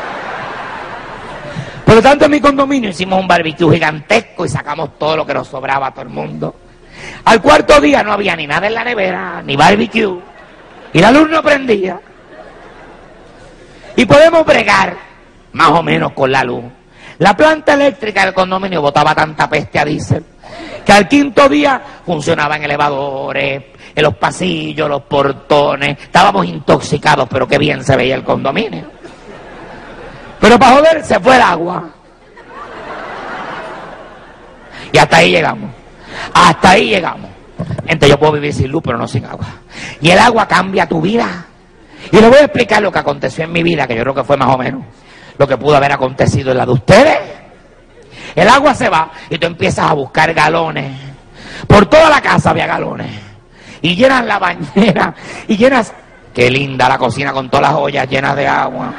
Por lo tanto, en mi condominio hicimos un barbecue gigantesco y sacamos todo lo que nos sobraba a todo el mundo. Al cuarto día no había ni nada en la nevera, ni barbecue, y la luz no prendía. Y podemos bregar más o menos con la luz. La planta eléctrica del condominio botaba tanta peste a diésel que al quinto día funcionaba en elevadores, en los pasillos, los portones. Estábamos intoxicados, pero qué bien se veía el condominio. Pero para joder se fue el agua. Y hasta ahí llegamos. Hasta ahí llegamos. Gente, yo puedo vivir sin luz, pero no sin agua. Y el agua cambia tu vida. Y le voy a explicar lo que aconteció en mi vida, que yo creo que fue más o menos lo que pudo haber acontecido en la de ustedes. El agua se va y tú empiezas a buscar galones. Por toda la casa había galones. Y llenas la bañera. Y llenas... Qué linda la cocina con todas las ollas llenas de agua.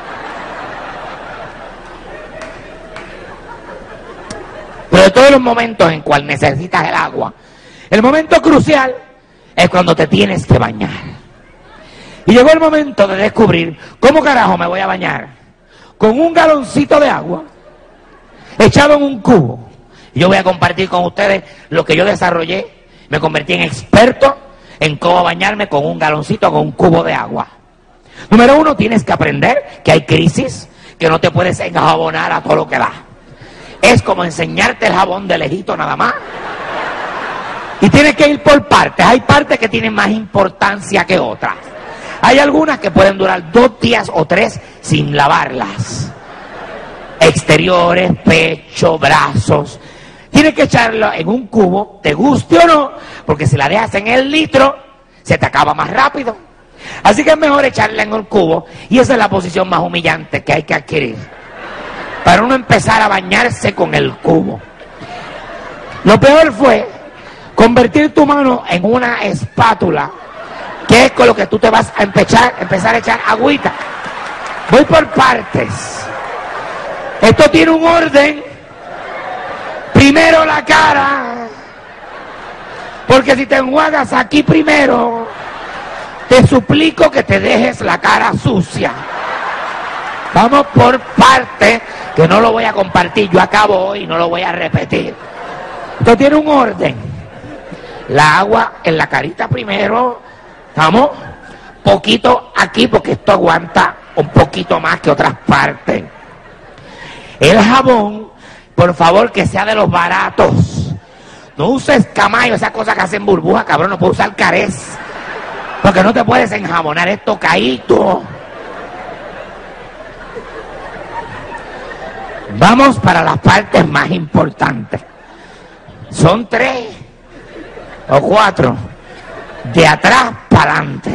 Pero de todos los momentos en cual necesitas el agua, el momento crucial es cuando te tienes que bañar. Y llegó el momento de descubrir cómo carajo me voy a bañar. Con un galoncito de agua echado en un cubo. Y yo voy a compartir con ustedes lo que yo desarrollé. Me convertí en experto en cómo bañarme con un galoncito, con un cubo de agua. Número uno, tienes que aprender que hay crisis, que no te puedes enjabonar a todo lo que da. Es como enseñarte el jabón de lejito nada más. Y tienes que ir por partes. Hay partes que tienen más importancia que otras. Hay algunas que pueden durar dos días o tres sin lavarlas. Exteriores, pecho, brazos. Tienes que echarlo en un cubo, te guste o no, porque si la dejas en el litro, se te acaba más rápido. Así que es mejor echarla en el cubo, y esa es la posición más humillante que hay que adquirir. Para uno empezar a bañarse con el cubo. Lo peor fue convertir tu mano en una espátula, que es con lo que tú te vas a empezar, empezar a echar agüita. Voy por partes. Esto tiene un orden. Primero la cara. Porque si te enjuagas aquí primero, te suplico que te dejes la cara sucia. Vamos por partes, que no lo voy a compartir. Yo acabo hoy y no lo voy a repetir. Esto tiene un orden. La agua en la carita primero. ¿Estamos? Poquito aquí, porque esto aguanta un poquito más que otras partes. El jabón, por favor, que sea de los baratos. No uses Camayo, esas cosas que hacen burbuja, cabrón. No puedes usar Carés, porque no te puedes enjabonar esto caído. Vamos para las partes más importantes. Son tres o cuatro. De atrás para adelante.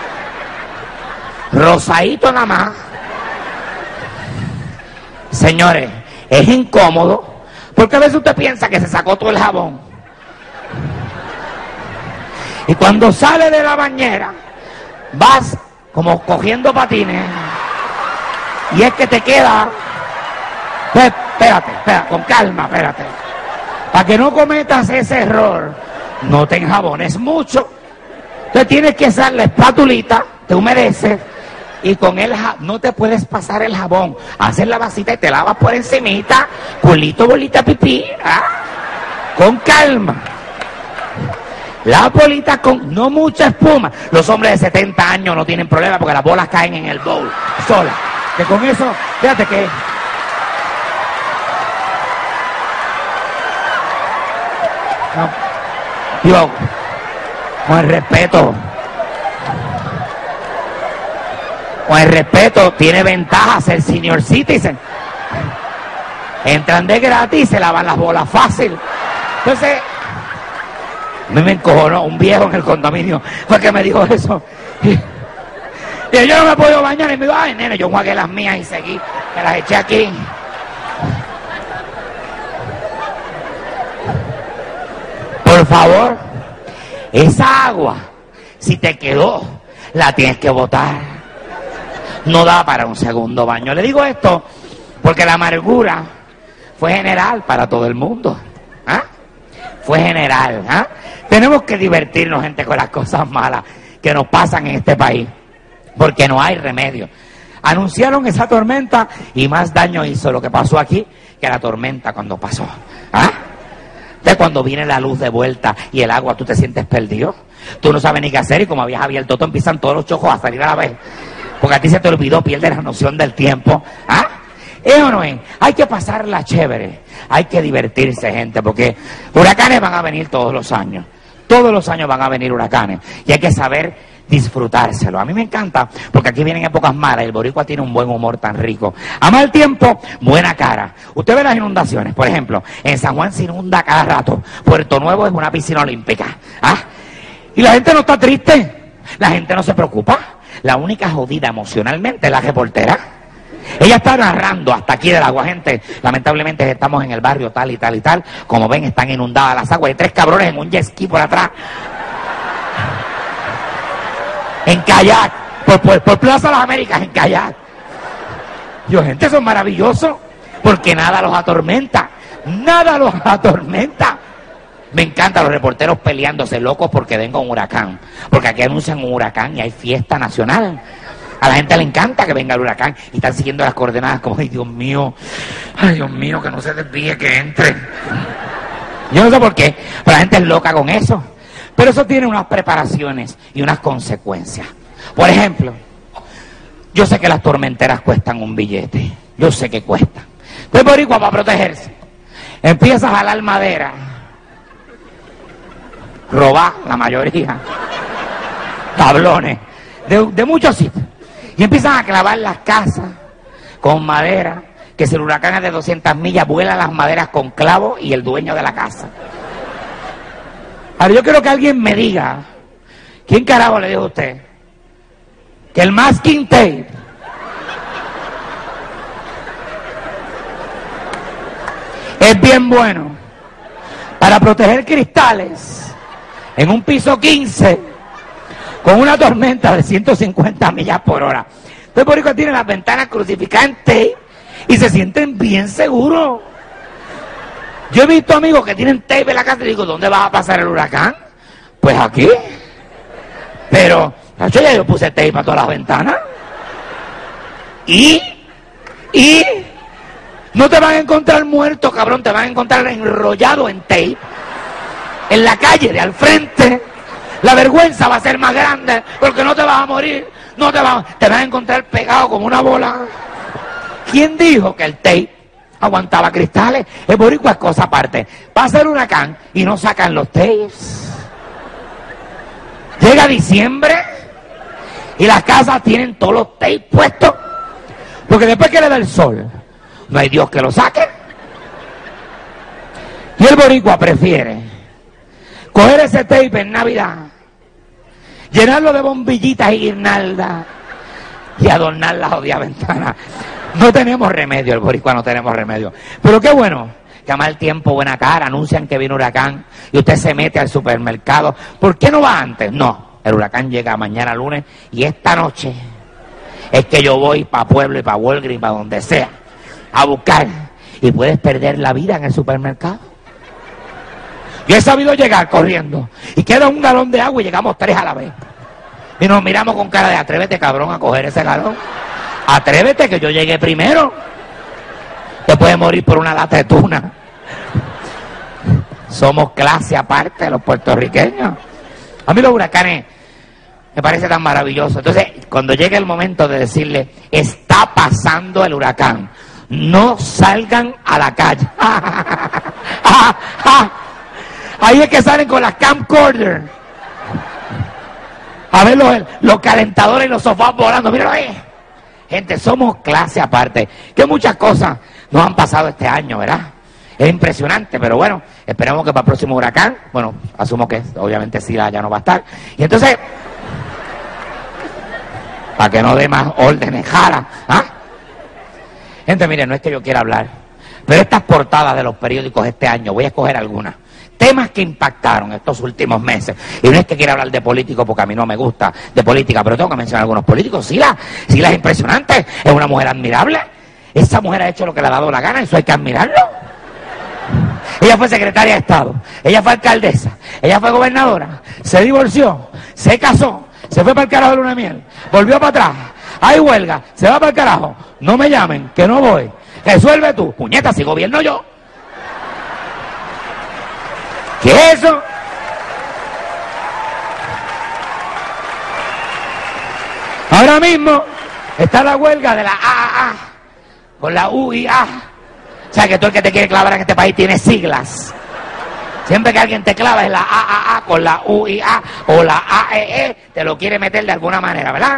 Rosadito nada más. Señores, es incómodo, porque a veces usted piensa que se sacó todo el jabón. Y cuando sale de la bañera, vas como cogiendo patines. Y es que te queda... Pues, espérate, espérate, con calma, espérate. Para que no cometas ese error, no te enjabones mucho. Entonces tienes que usar la espatulita, te humedeces, y con el jabón, no te puedes pasar el jabón. Haces la vasita y te lavas por encimita, culito, bolita, pipí, ¿ah? Con calma. La bolita con no mucha espuma. Los hombres de setenta años no tienen problema porque las bolas caen en el bowl, sola. Que con eso, fíjate que... No, yo, con el respeto. Con el respeto, tiene ventaja ser senior citizen. Entran de gratis y se lavan las bolas fácil. Entonces, a mí me encojonó un viejo en el condominio, fue que me dijo eso. Y, y yo no me he podido bañar y me dijo, ay, nene, yo enjuagué las mías y seguí, me las eché aquí. Por favor, esa agua, si te quedó, la tienes que botar. No da para un segundo baño. Le digo esto porque la amargura fue general para todo el mundo. ¿Ah? Fue general. ¿Ah? Tenemos que divertirnos, gente, con las cosas malas que nos pasan en este país, porque no hay remedio. Anunciaron esa tormenta y más daño hizo lo que pasó aquí que la tormenta cuando pasó. ¿Ah? De cuando viene la luz de vuelta y el agua, tú te sientes perdido. Tú no sabes ni qué hacer y como habías abierto todo, empiezan todos los chojos a salir a la vez. Porque a ti se te olvidó, pierdes la noción del tiempo. ¿Ah? ¿Es o no es? Hay que pasarla chévere. Hay que divertirse, gente, porque huracanes van a venir todos los años. Todos los años van a venir huracanes. Y hay que saber disfrutárselo. A mí me encanta, porque aquí vienen épocas malas. El boricua tiene un buen humor tan rico. A mal tiempo, buena cara. Usted ve las inundaciones, por ejemplo. En San Juan se inunda cada rato. Puerto Nuevo es una piscina olímpica. ¿Ah? Y la gente no está triste. La gente no se preocupa. La única jodida emocionalmente es la reportera. Ella está narrando hasta aquí del agua, gente. Lamentablemente estamos en el barrio tal y tal y tal. Como ven, están inundadas las aguas. Hay tres cabrones en un jet ski por atrás. En kayak. Por, por, por Plaza de las Américas, en kayak. Yo, gente, eso es maravilloso. Porque nada los atormenta. Nada los atormenta. Me encantan los reporteros peleándose locos porque venga un huracán. Porque aquí anuncian un huracán y hay fiesta nacional. A la gente le encanta que venga el huracán y están siguiendo las coordenadas como, ay, Dios mío, ay, Dios mío, que no se desvíe, que entre. Yo no sé por qué, pero la gente es loca con eso. Pero eso tiene unas preparaciones y unas consecuencias. Por ejemplo, yo sé que las tormenteras cuestan un billete. Yo sé que cuestan. Entonces, boricua, para protegerse, empieza a jalar madera. Robar, la mayoría. Tablones. De, de muchos sitios. Y empiezan a clavar las casas con madera, que si el huracán es de doscientas millas, vuelan las maderas con clavos y el dueño de la casa. Ahora yo quiero que alguien me diga, ¿quién carajo le dijo a usted que el masking tape es bien bueno para proteger cristales en un piso quince con una tormenta de ciento cincuenta millas por hora? Entonces, boricua tiene las ventanas crucificadas en tape y se sienten bien seguros. Yo he visto amigos que tienen tape en la casa y digo, ¿dónde vas a pasar el huracán? Pues aquí. Pero, yo ya yo puse tape para todas las ventanas. Y, y, no te van a encontrar muerto, cabrón, te van a encontrar enrollado en tape, en la calle de al frente. La vergüenza va a ser más grande porque no te vas a morir, no te vas, te vas a encontrar pegado como una bola. ¿Quién dijo que el tape aguantaba cristales? El boricua es cosa aparte. Pasa el huracán y no sacan los tapes. Llega diciembre y las casas tienen todos los tapes puestos, porque después que le da el sol, no hay Dios que lo saque. Y el boricua prefiere coger ese tape en Navidad, llenarlo de bombillitas y guirnaldas y adornar la jodida ventana. No tenemos remedio, el boricua no tenemos remedio. Pero qué bueno que a mal tiempo, buena cara, anuncian que viene huracán y usted se mete al supermercado. ¿Por qué no va antes? No, el huracán llega mañana lunes y esta noche es que yo voy para Pueblo y para Walgreens, para donde sea, a buscar. Y puedes perder la vida en el supermercado. Yo he sabido llegar corriendo y queda un galón de agua y llegamos tres a la vez. Y nos miramos con cara de atrévete, cabrón, a coger ese galón. Atrévete que yo llegué primero. Te puedes morir por una lata de tuna. Somos clase aparte los puertorriqueños. A mí los huracanes me parece tan maravilloso. Entonces, cuando llegue el momento de decirle, está pasando el huracán, no salgan a la calle. Ahí es que salen con las camcorder a ver los, los calentadores y los sofás volando. Míralo ahí. gente, somos clase aparte. Que muchas cosas nos han pasado este año, ¿verdad? Es impresionante, pero bueno, esperemos que para el próximo huracán, bueno, asumo que obviamente Sila ya no va a estar. Y entonces, para que no dé más órdenes, jara, ¿ah? Gente, mire, no es que yo quiera hablar, pero estas portadas de los periódicos este año, voy a escoger algunas. Temas que impactaron estos últimos meses. Y no es que quiera hablar de políticos porque a mí no me gusta de política, pero tengo que mencionar algunos políticos. Sila, Sila es impresionante, es una mujer admirable. Esa mujer ha hecho lo que le ha dado la gana, eso hay que admirarlo. Ella fue secretaria de Estado, ella fue alcaldesa, ella fue gobernadora, se divorció, se casó, se fue para el carajo de luna de miel, volvió para atrás, hay huelga, se va para el carajo, no me llamen, que no voy, resuelve tú, puñeta, si gobierno yo. ¿Qué es eso? Ahora mismo está la huelga de la A A A con la U I A. O sea, que todo el que te quiere clavar en este país tiene siglas. Siempre que alguien te clava es la A A A con la U I A o la A E E, te lo quiere meter de alguna manera, ¿verdad?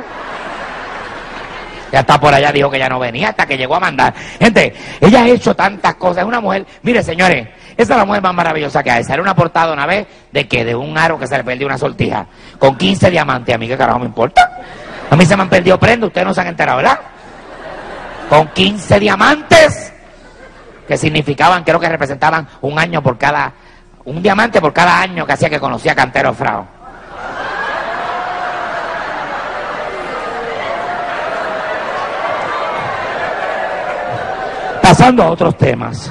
Ya está por allá, dijo que ya no venía hasta que llegó a mandar. Gente, ella ha hecho tantas cosas, es una mujer, mire señores, esa es la mujer más maravillosa que hay. Sale una portada una vez de que de un aro que se le perdió una sortija con quince diamantes. A mí qué carajo me importa. A mí se me han perdido prendas, ustedes no se han enterado, ¿verdad? Con quince diamantes que significaban, creo que representaban un año por cada, un diamante por cada año que hacía que conocía a Cantero Frao. Pasando a otros temas.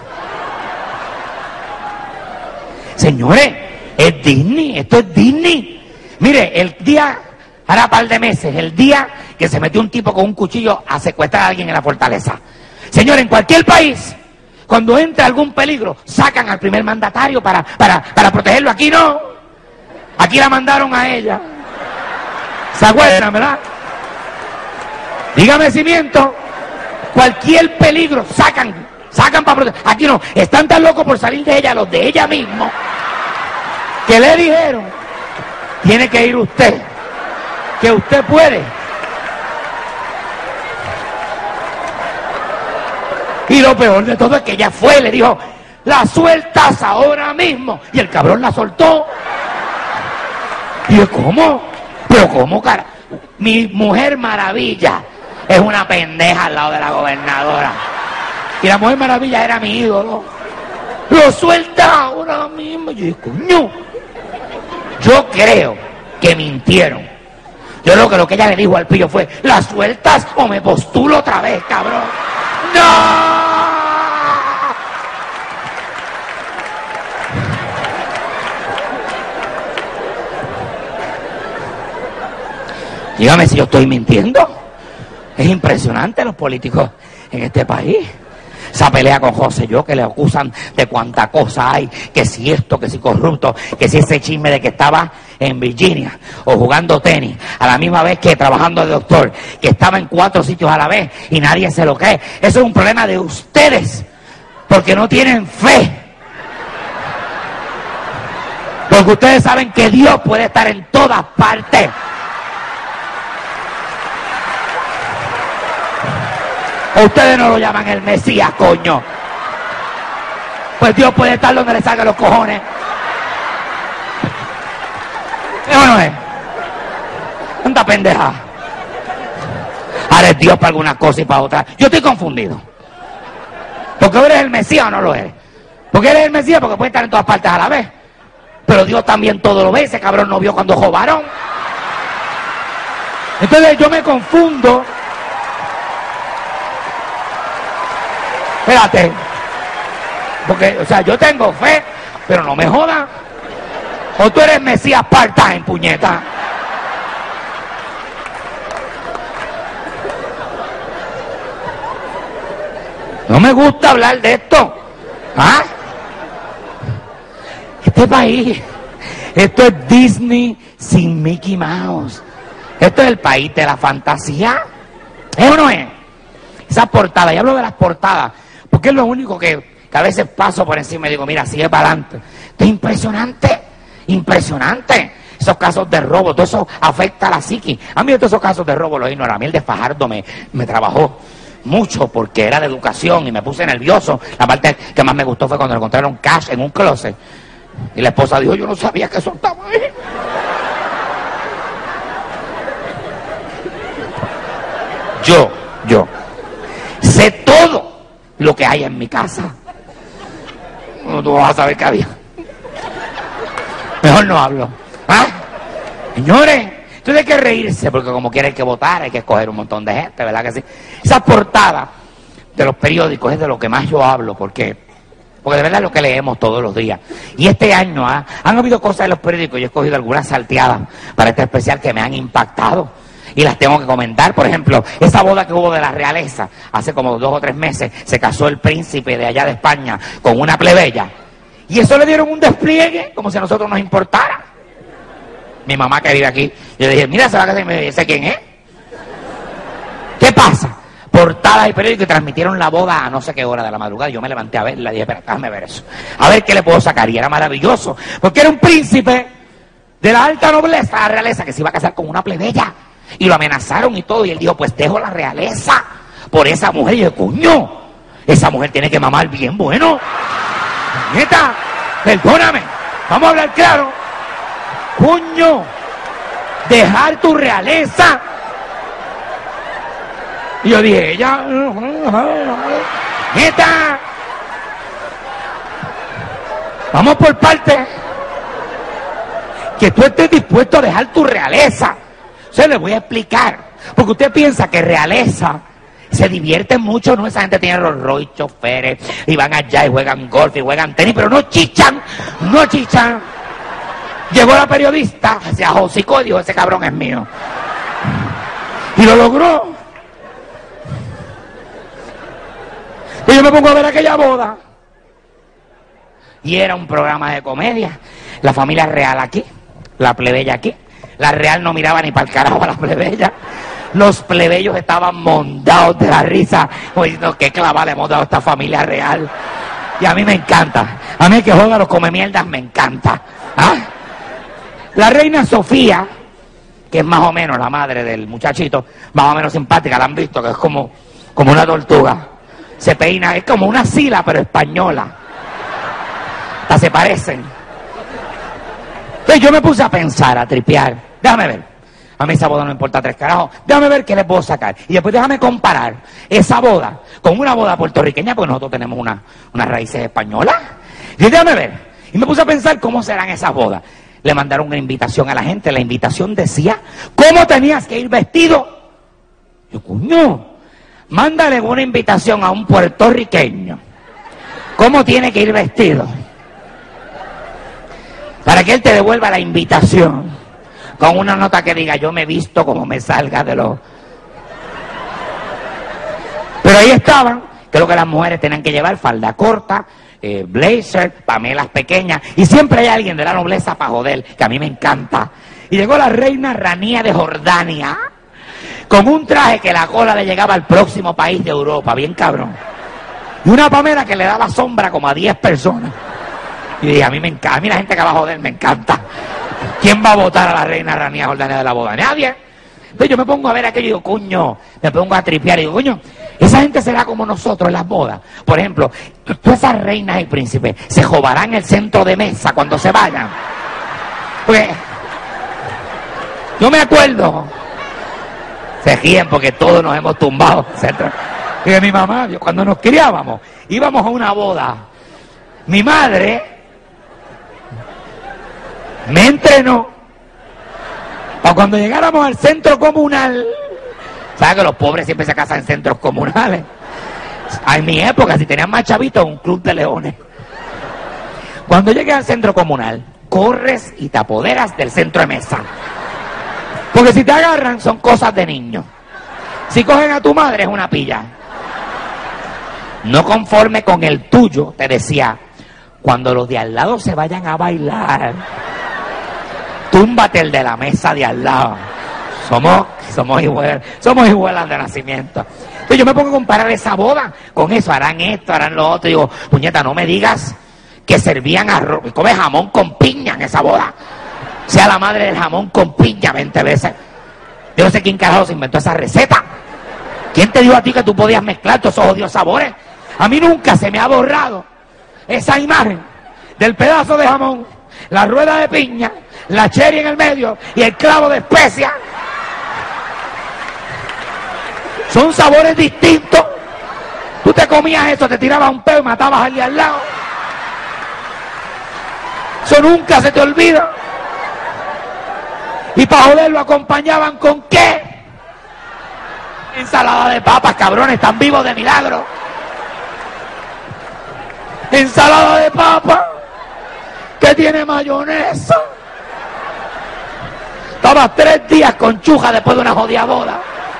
Señores, es Disney, esto es Disney. Mire, el día, hará par de meses, el día que se metió un tipo con un cuchillo a secuestrar a alguien en la fortaleza. Señores, en cualquier país, cuando entra algún peligro, sacan al primer mandatario para, para, para protegerlo. Aquí no. Aquí la mandaron a ella. ¿Se acuerdan, verdad? Dígame si miento. Cualquier peligro, sacan, sacan para proteger. Aquí no. Están tan locos por salir de ella, los de ella mismo, que le dijeron, tiene que ir usted, que usted puede. Y lo peor de todo es que ella fue y le dijo, la sueltas ahora mismo. Y el cabrón la soltó. Y yo, ¿cómo? Pero ¿cómo, cara? Mi Mujer Maravilla es una pendeja al lado de la gobernadora. Y la Mujer Maravilla era mi ídolo. Lo suelta ahora mismo. Y yo dije, coño. Yo creo que mintieron. Yo creo que lo que ella le dijo al pillo fue, ¿la sueltas o me postulo otra vez, cabrón? ¡No! Dígame si yo estoy mintiendo. Es impresionante los políticos en este país. Esa pelea con José Yo, que le acusan de cuánta cosa hay, que si esto, que si corrupto, que si ese chisme de que estaba en Virginia o jugando tenis, a la misma vez que trabajando de doctor, que estaba en cuatro sitios a la vez y nadie se lo cree. Eso es un problema de ustedes, porque no tienen fe. Porque ustedes saben que Dios puede estar en todas partes. O ustedes no lo llaman el Mesías, coño. Pues Dios puede estar donde le salga los cojones. ¿Eso no es? Tanta pendeja. Ahora es Dios para alguna cosa y para otra. Yo estoy confundido. Porque eres el Mesías o no lo eres. Porque eres el Mesías porque puede estar en todas partes a la vez. Pero Dios también todo lo ve. Ese cabrón no vio cuando jovaron. Entonces yo me confundo. Espérate, porque, o sea, yo tengo fe, pero no me jodan. O tú eres Mesías part-time, puñeta. No me gusta hablar de esto. ¿Ah? Este país, esto es Disney sin Mickey Mouse. Esto es el país de la fantasía. ¿Es o no es? Esas portadas, y hablo de las portadas, porque es lo único que, que a veces paso por encima y digo, mira, sigue para adelante. Esto es impresionante, impresionante. esos casos de robo, todo eso afecta a la psiqui. A mí todos esos casos de robo los ignoré. A mí el de Fajardo me, me trabajó mucho porque era de educación y me puse nervioso. La parte que más me gustó fue cuando encontraron cash en un closet. Y la esposa dijo, yo no sabía que eso estaba ahí. Yo, yo, sé todo lo que hay en mi casa. No, tú vas a saber qué había. Mejor no hablo. ¿Ah? Señores, entonces hay que reírse, porque como quiera hay que votar, hay que escoger un montón de gente, ¿verdad que sí? Esa portada de los periódicos es de lo que más yo hablo, porque, porque de verdad es lo que leemos todos los días. Y este año ¿ah? han habido cosas en los periódicos, yo he escogido algunas salteadas para este especial que me han impactado. Y las tengo que comentar. Por ejemplo, esa boda que hubo de la realeza, hace como dos o tres meses, se casó el príncipe de allá de España con una plebeya. Y eso le dieron un despliegue, como si a nosotros nos importara. Mi mamá que vive aquí, yo le dije, mira, ¿se va a casar? Y me dice, ¿quién es? ¿Qué pasa? Portada y periódico y transmitieron la boda a no sé qué hora de la madrugada. Yo me levanté a verla y dije, espera, déjame ver eso. A ver qué le puedo sacar. Y era maravilloso, porque era un príncipe de la alta nobleza, la realeza, que se iba a casar con una plebeya. Y lo amenazaron y todo, y él dijo, pues dejo la realeza por esa mujer. Y yo, coño, esa mujer tiene que mamar bien bueno. Neta, perdóname, vamos a hablar claro. Coño, dejar tu realeza. Y yo dije, ella, neta, vamos por partes. Que tú estés dispuesto a dejar tu realeza. Se le voy a explicar, porque usted piensa que realeza se divierten mucho, ¿no? Esa gente tiene Rolls Royce, choferes, y van allá y juegan golf y juegan tenis, pero no chichan, no chichan. Llegó la periodista, se ajocicó y dijo, ese cabrón es mío. Y lo logró. Y yo me pongo a ver aquella boda. Y era un programa de comedia. La familia real aquí, la plebeya aquí. La real no miraba ni para el carajo a la plebeya. Los plebeyos estaban mondados de la risa, como diciendo, qué clavada le hemos dado a esta familia real. Y a mí me encanta. A mí que juega los come mierdas me encanta. ¿Ah? La reina Sofía, que es más o menos la madre del muchachito, más o menos simpática, la han visto, que es como, como una tortuga. Se peina, es como una sila, pero española. Hasta se parecen. Entonces yo me puse a pensar, a tripear. Déjame ver. A mí esa boda no me importa tres carajos. Déjame ver qué le puedo sacar. Y después déjame comparar esa boda con una boda puertorriqueña, porque nosotros tenemos una, unas raíces españolas. Y déjame ver. Y me puse a pensar cómo serán esas bodas. Le mandaron una invitación a la gente. La invitación decía, ¿cómo tenías que ir vestido? Yo, coño, mándale una invitación a un puertorriqueño. ¿Cómo tiene que ir vestido? Para que él te devuelva la invitación con una nota que diga, yo me he visto como me salga de los... Pero ahí estaban, creo que las mujeres tenían que llevar falda corta, eh, blazer, pamelas pequeñas, y siempre hay alguien de la nobleza para joder, que a mí me encanta. Y llegó la reina Ranía de Jordania, con un traje que la cola le llegaba al próximo país de Europa, bien cabrón. Y una pamela que le daba sombra como a diez personas. Y dije, a mí me encanta, a mí la gente que va a joder me encanta. ¿Quién va a votar a la reina Ranía Jordania de la boda? Nadie. Entonces yo me pongo a ver aquello y digo, coño, me pongo a tripear y digo, coño, esa gente será como nosotros en las bodas. Por ejemplo, todas esas reinas y príncipes se jobarán en el centro de mesa cuando se vayan. Porque yo me acuerdo, se ríen porque todos nos hemos tumbado, etcétera. Y de mi mamá, yo, cuando nos criábamos, íbamos a una boda. Mi madre me entrenó para cuando llegáramos al centro comunal. ¿Sabes que los pobres siempre se casan en centros comunales? En mi época, si tenían más chavitos, un club de leones. Cuando llegues al centro comunal, corres y te apoderas del centro de mesa. Porque si te agarran, son cosas de niños. Si cogen a tu madre, es una pilla. No conforme con el tuyo, te decía, cuando los de al lado se vayan a bailar, túmbate el de la mesa de al lado. Somos, somos iguales, somos iguales de nacimiento. Entonces yo me pongo a comparar esa boda con eso, harán esto, harán lo otro. Y digo, puñeta, no me digas que servían arroz, come jamón con piña en esa boda. sea la madre del jamón con piña veinte veces. Yo no sé quién carajo se inventó esa receta. ¿Quién te dijo a ti que tú podías mezclar todos esos odios sabores? A mí nunca se me ha borrado esa imagen del pedazo de jamón, la rueda de piña, la cherry en el medio y el clavo de especia. Son sabores distintos. Tú te comías eso, te tirabas un pedo y matabas al de al lado. Eso nunca se te olvida. Y para joder lo acompañaban ¿con qué? Ensalada de papas, cabrones, están vivos de milagro. Ensalada de papas que tiene mayonesa. Estabas tres días con chuja después de una jodida boda.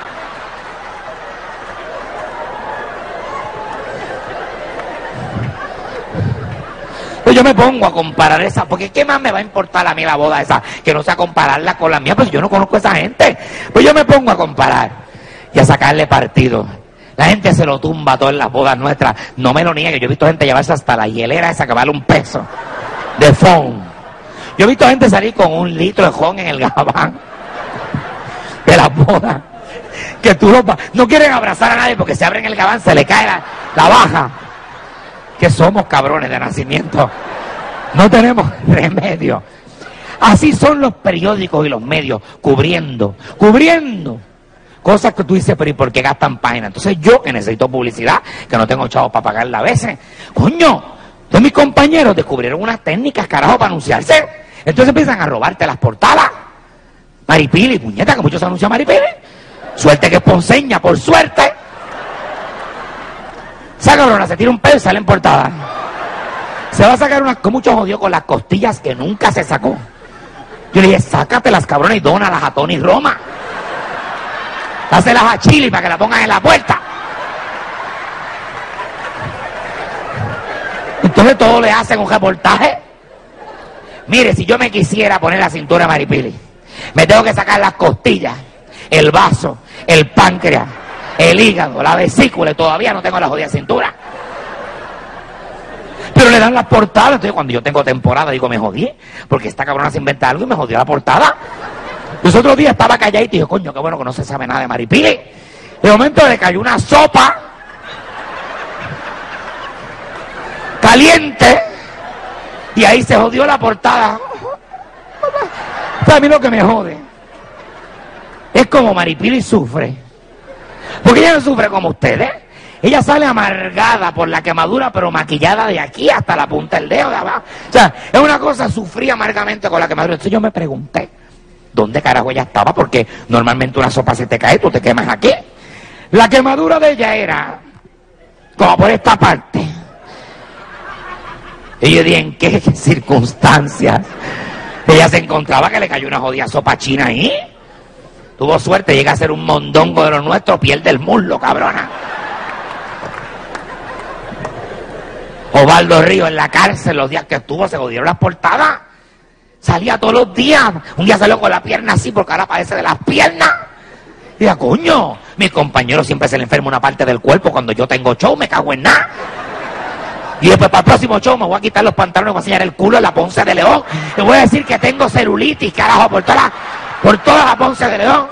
Pues yo me pongo a comparar esa, porque ¿qué más me va a importar a mí la boda esa? Que no sea compararla con la mía, pues yo no conozco a esa gente. Pues yo me pongo a comparar y a sacarle partido. La gente se lo tumba todo en las bodas nuestras. No me lo niegue, yo he visto gente llevarse hasta la hielera esa que vale un peso de fond. Yo he visto gente salir con un litro de fond en el gabán de las bodas. Que tú lo, no quieren abrazar a nadie porque se abren el gabán, se le cae la, la baja. Que somos cabrones de nacimiento. No tenemos remedio. Así son los periódicos y los medios, cubriendo, cubriendo cosas que tú dices, pero ¿y por qué gastan páginas? Entonces yo, que necesito publicidad, que no tengo chavos para pagarla a veces, coño, todos mis compañeros descubrieron unas técnicas, carajo, para anunciarse. Entonces empiezan a robarte las portadas. Maripili, puñeta, que muchos anuncian Maripili. Suerte que es ponceña, por suerte. Esa cabrona se tira un pedo y sale en portada. Se va a sacar unas, con mucho jodido con las costillas que nunca se sacó. Yo le dije, sácatelas, cabronas, y dónalas a Tony Roma. Hácelas a Chili para que la pongan en la puerta. Entonces todo le hacen un reportaje. Mire, si yo me quisiera poner la cintura de Maripili, me tengo que sacar las costillas, el vaso, el páncreas, el hígado, la vesícula, y todavía no tengo la jodida cintura. Pero le dan las portadas. Entonces cuando yo tengo temporada digo, me jodí, porque esta cabrona se inventa algo y me jodió la portada. Los otros días estaba calladito y dije, coño, qué bueno que no se sabe nada de Maripili. De momento le cayó una sopa caliente y ahí se jodió la portada. O sea, a mí lo que me jode es como Maripili sufre. Porque ella no sufre como ustedes. Ella sale amargada por la quemadura, pero maquillada de aquí hasta la punta del dedo de abajo. O sea, es una cosa, sufrí amargamente con la quemadura. Entonces yo me pregunté, ¿dónde carajo ella estaba? Porque normalmente una sopa se te cae, tú te quemas aquí. La quemadura de ella era como por esta parte. Y yo dije, ¿en qué circunstancias ella se encontraba que le cayó una jodida sopa china ahí? Tuvo suerte, llega a ser un mondongo de los nuestros, pierde el muslo, cabrona. Osvaldo Río en la cárcel, los días que estuvo, se jodieron las portadas. Salía todos los días. Un día salió con la pierna así, porque ahora padece de las piernas. Y diga, coño, mi compañero siempre se le enferma una parte del cuerpo. Cuando yo tengo show, me cago en nada. Y después para el próximo show me voy a quitar los pantalones, me voy a enseñar el culo en la Ponce de León. Le voy a decir que tengo celulitis, carajo, por toda la, por toda la Ponce de León.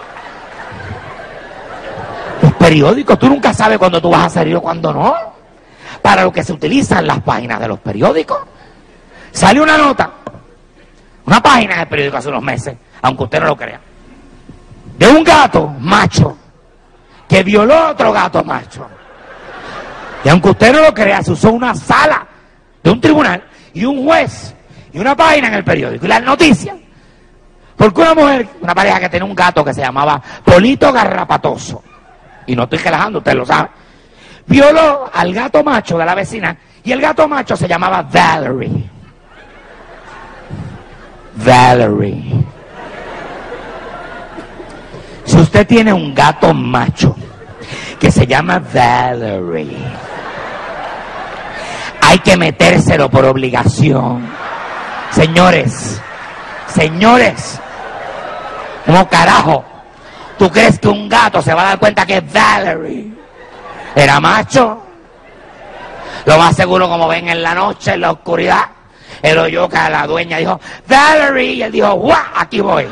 Los periódicos, tú nunca sabes cuándo tú vas a salir o cuándo no. Para lo que se utilizan las páginas de los periódicos. Salió una nota, una página del periódico hace unos meses, aunque usted no lo crea, de un gato macho que violó a otro gato macho. Y aunque usted no lo crea, se usó una sala de un tribunal y un juez y una página en el periódico y las noticias. Porque una mujer, una pareja que tenía un gato que se llamaba Polito Garrapatoso, y no estoy relajando, usted lo sabe, violó al gato macho de la vecina y el gato macho se llamaba Valerie. Valerie. Si usted tiene un gato macho que se llama Valerie, hay que metérselo por obligación. Señores, señores, ¿cómo carajo tú crees que un gato se va a dar cuenta que es Valerie? Era macho. Lo más seguro, como ven en la noche, en la oscuridad, Él oyó que la dueña dijo, Valerie, y él dijo, ¡guau! Aquí voy.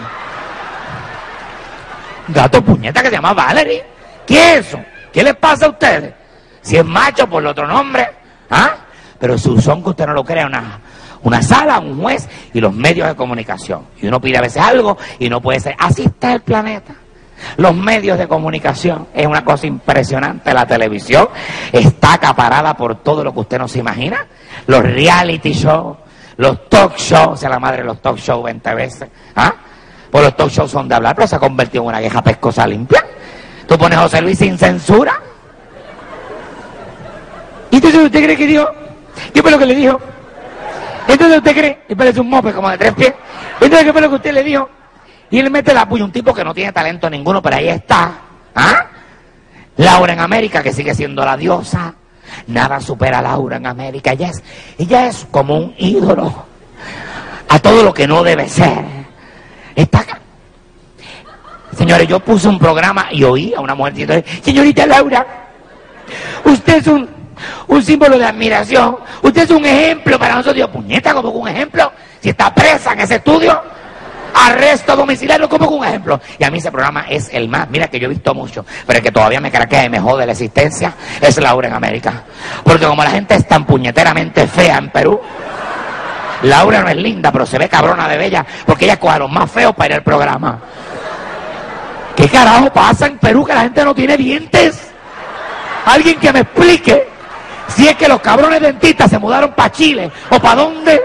Gato puñeta que se llama Valerie. ¿Qué es eso? ¿Qué les pasa a ustedes? Si es macho por el otro nombre, ¿ah? Pero si son que usted no lo crea, una, una sala, un juez y los medios de comunicación. Y uno pide a veces algo y no puede ser. Así está el planeta. Los medios de comunicación es una cosa impresionante. La televisión está acaparada por todo lo que usted no se imagina. Los reality shows, los talk shows, o sea, la madre de los talk shows veinte veces, ¿ah? Pues los talk shows son de hablar, pero se ha convertido en una queja pescosa limpia. Tú pones José Luis sin censura. ¿Y entonces usted cree que dijo? ¿Qué fue lo que le dijo? Entonces usted cree, y parece un mope como de tres pies. Entonces, ¿qué fue lo que usted le dijo? Y él mete la puya, un tipo que no tiene talento ninguno, pero ahí está. ¿Ah? Laura en América, que sigue siendo la diosa. Nada supera a Laura en América. Ella es, ella es como un ídolo a todo lo que no debe ser. Está acá. Señores, yo puse un programa y oí a una mujer diciendo, señorita Laura, usted es un, un símbolo de admiración, usted es un ejemplo para nosotros. Yo, puñeta, como que un ejemplo, si está presa en ese estudio, arresto domiciliario, como que un ejemplo. Y a mí ese programa es el más, mira que yo he visto mucho, pero el que todavía me craquea y me jode la existencia es Laura en América. Porque como la gente es tan puñeteramente fea en Perú, Laura no es linda, pero se ve cabrona de bella, porque ella coge a los más feos para ir al programa. ¿Qué carajo pasa en Perú que la gente no tiene dientes? Alguien que me explique si es que los cabrones dentistas se mudaron para Chile o para dónde.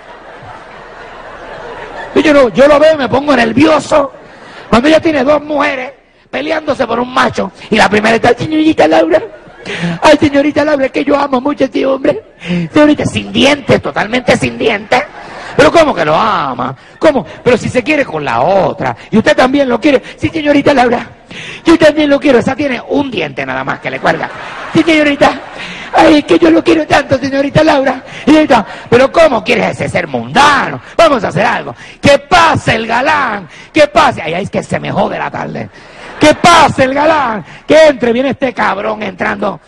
Yo, no, yo lo veo y me pongo nervioso cuando ella tiene dos mujeres peleándose por un macho y la primera está, señorita Laura, ay señorita Laura, es que yo amo mucho a este hombre, señorita, sin dientes, totalmente sin dientes. Pero ¿cómo que lo ama? ¿Cómo? Pero si se quiere con la otra. Y usted también lo quiere. Sí, señorita Laura. Yo también lo quiero. Esa tiene un diente nada más que le cuelga. Sí, señorita. Ay, es que yo lo quiero tanto, señorita Laura. Señorita, pero ¿cómo quieres ese ser mundano? Vamos a hacer algo. Que pase el galán. Que pase. Ay, ay, es que se me jode la tarde. Que pase el galán. Que entre. Viene este cabrón entrando.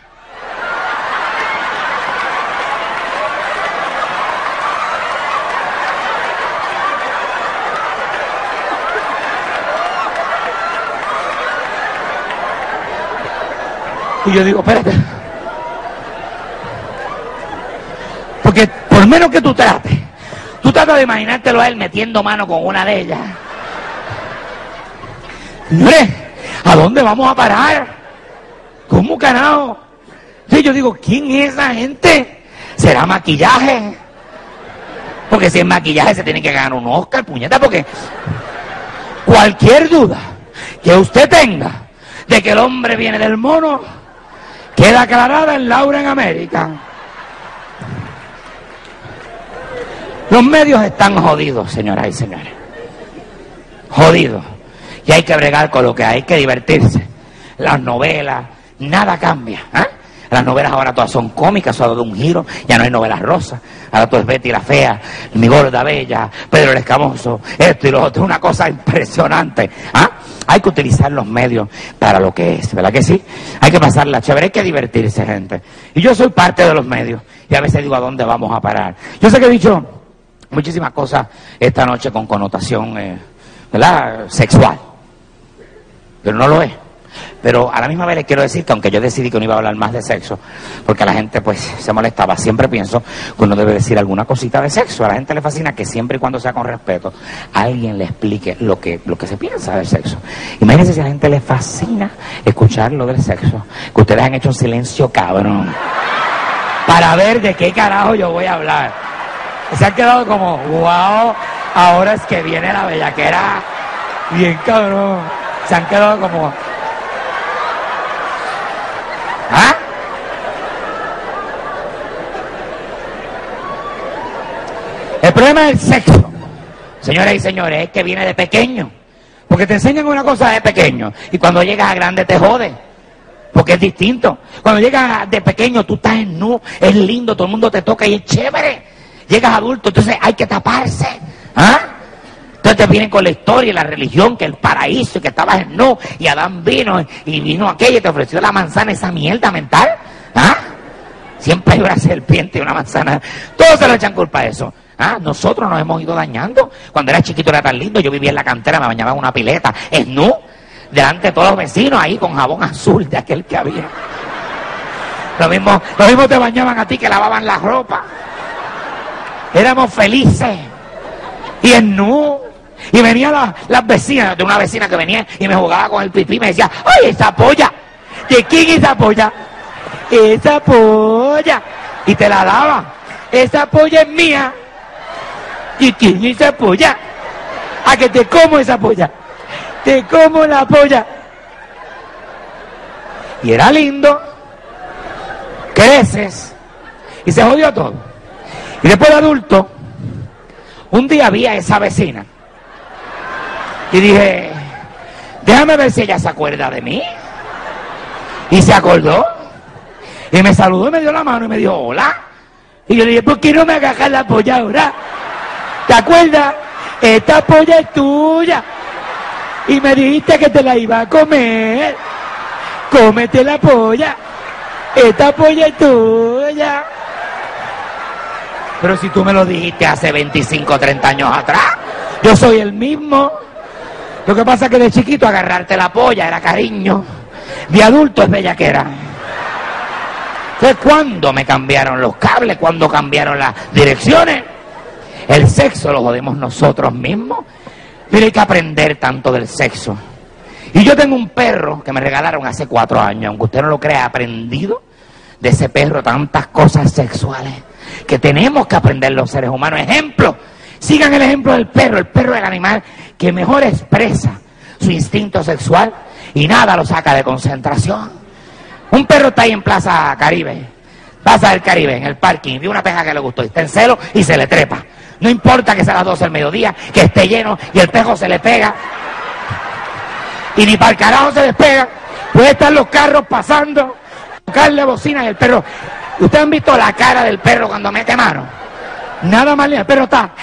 Y yo digo, espérate. Porque por menos que tú trates, tú tratas de imaginártelo a él metiendo mano con una de ellas. Señores, ¿a dónde vamos a parar? ¿Cómo carajo? Sí, yo digo, ¿quién es esa gente? ¿Será maquillaje? Porque si es maquillaje se tiene que ganar un Oscar, puñeta, porque cualquier duda que usted tenga de que el hombre viene del mono, queda aclarada en Laura en América. Los medios están jodidos, señoras y señores. Jodidos. Y hay que bregar con lo que hay, hay que divertirse. Las novelas, nada cambia. ¿eh? Las novelas ahora todas son cómicas, son de un giro. Ya no hay novelas rosas. Ahora todo es Betty la Fea, Mi Gorda Bella, Pedro el Escamoso, esto y lo otro. Una cosa impresionante. ¿ah? Hay que utilizar los medios para lo que es, ¿verdad que sí? Hay que pasarla chévere, hay que divertirse, gente. Y yo soy parte de los medios. Y a veces digo, ¿a dónde vamos a parar? Yo sé que he dicho muchísimas cosas esta noche con connotación, eh, ¿verdad? Sexual. Pero no lo es. Pero a la misma vez les quiero decir que aunque yo decidí que no iba a hablar más de sexo, porque a la gente pues se molestaba, siempre pienso que uno debe decir alguna cosita de sexo. A la gente le fascina que siempre y cuando sea con respeto, alguien le explique lo que, lo que se piensa del sexo. Imagínense si a la gente le fascina escuchar lo del sexo, que ustedes han hecho un silencio cabrón, para ver de qué carajo yo voy a hablar. Se han quedado como, wow, ahora es que viene la bellaquera, bien cabrón. Se han quedado como... ¿Ah? El problema del sexo, señoras y señores, es que viene de pequeño. Porque te enseñan una cosa de pequeño y cuando llegas a grande te jode. Porque es distinto. Cuando llegas de pequeño tú estás en nu, es lindo, todo el mundo te toca y es chévere. Llegas adulto, entonces hay que taparse. ¿Ah? Entonces te vienen con la historia y la religión, que el paraíso, y que estabas en no, y Adán vino, y vino aquello y te ofreció la manzana, esa mierda mental. ¿Ah? Siempre hay una serpiente y una manzana. Todos se le echan culpa a eso. Ah, nosotros nos hemos ido dañando. Cuando era chiquito era tan lindo, yo vivía en la cantera, me bañaba en una pileta, esnú, delante de todos los vecinos ahí con jabón azul de aquel que había. Lo mismo, lo mismo te bañaban a ti que lavaban la ropa. Éramos felices. Y esnú. Y venían la, las vecinas, de una vecina que venía y me jugaba con el pipí y me decía, ¡ay, esa polla! ¿De quién es esa polla? Esa polla. Y te la daba. Esa polla es mía. ¿Y quién es esa polla? A que te como esa polla. Te como la polla. Y era lindo. Creces. Y se jodió todo. Y después de adulto, un día vi a esa vecina. Y dije, déjame ver si ella se acuerda de mí. Y se acordó. Y me saludó y me dio la mano y me dijo, hola. Y yo le dije, ¿por qué no me agarras la polla ahora? ¿Te acuerdas? Esta polla es tuya. Y me dijiste que te la iba a comer. Cómete la polla. Esta polla es tuya. Pero si tú me lo dijiste hace veinticinco, treinta años atrás, yo soy el mismo. Lo que pasa es que de chiquito agarrarte la polla era cariño. De adulto es bellaquera. Entonces, ¿cuándo me cambiaron los cables? ¿Cuándo cambiaron las direcciones? El sexo lo jodemos nosotros mismos. Pero hay que aprender tanto del sexo. Y yo tengo un perro que me regalaron hace cuatro años. Aunque usted no lo crea, he aprendido de ese perro tantas cosas sexuales que tenemos que aprender los seres humanos. Ejemplo. Sigan el ejemplo del perro. El perro es el animal que mejor expresa su instinto sexual y nada lo saca de concentración. Un perro está ahí en Plaza Caribe, Plaza del Caribe, en el parking, vio una peja que le gustó y está en celo y se le trepa. No importa que sea las doce del mediodía, que esté lleno y el pejo se le pega. Y ni para el carajo se despega. Puede estar los carros pasando, tocarle bocina y el perro. ¿Ustedes han visto la cara del perro cuando mete mano? Nada más, el perro está...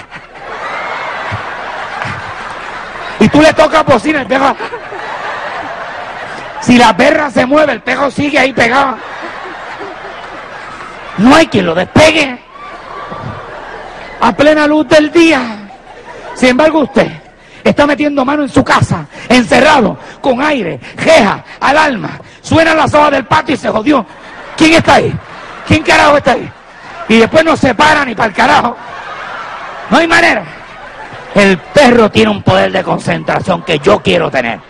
Y tú le tocas bocina, el perro... Si la perra se mueve, el perro sigue ahí pegado. No hay quien lo despegue. A plena luz del día. Sin embargo, usted está metiendo mano en su casa, encerrado, con aire, jeja, alarma. Suenan las hojas del patio y se jodió. ¿Quién está ahí? ¿Quién carajo está ahí? Y después no se para ni para el carajo. No hay manera. El perro tiene un poder de concentración que yo quiero tener.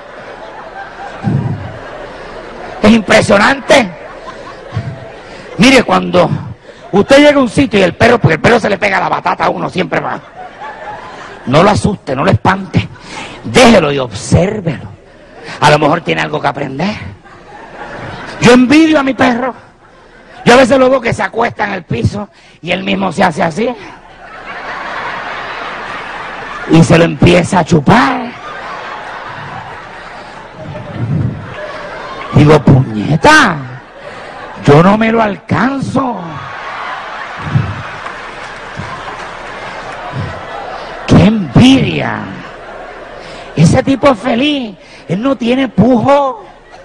Es impresionante. Mire, cuando usted llega a un sitio y el perro, porque el perro se le pega la batata a uno siempre más. No lo asuste, no lo espante. Déjelo y obsérvelo. A lo mejor tiene algo que aprender. Yo envidio a mi perro. Yo a veces lo veo que se acuesta en el piso y él mismo se hace así. Y se lo empieza a chupar. Digo, puñeta, yo no me lo alcanzo. ¡Qué envidia! Ese tipo es feliz. Él no tiene pujo.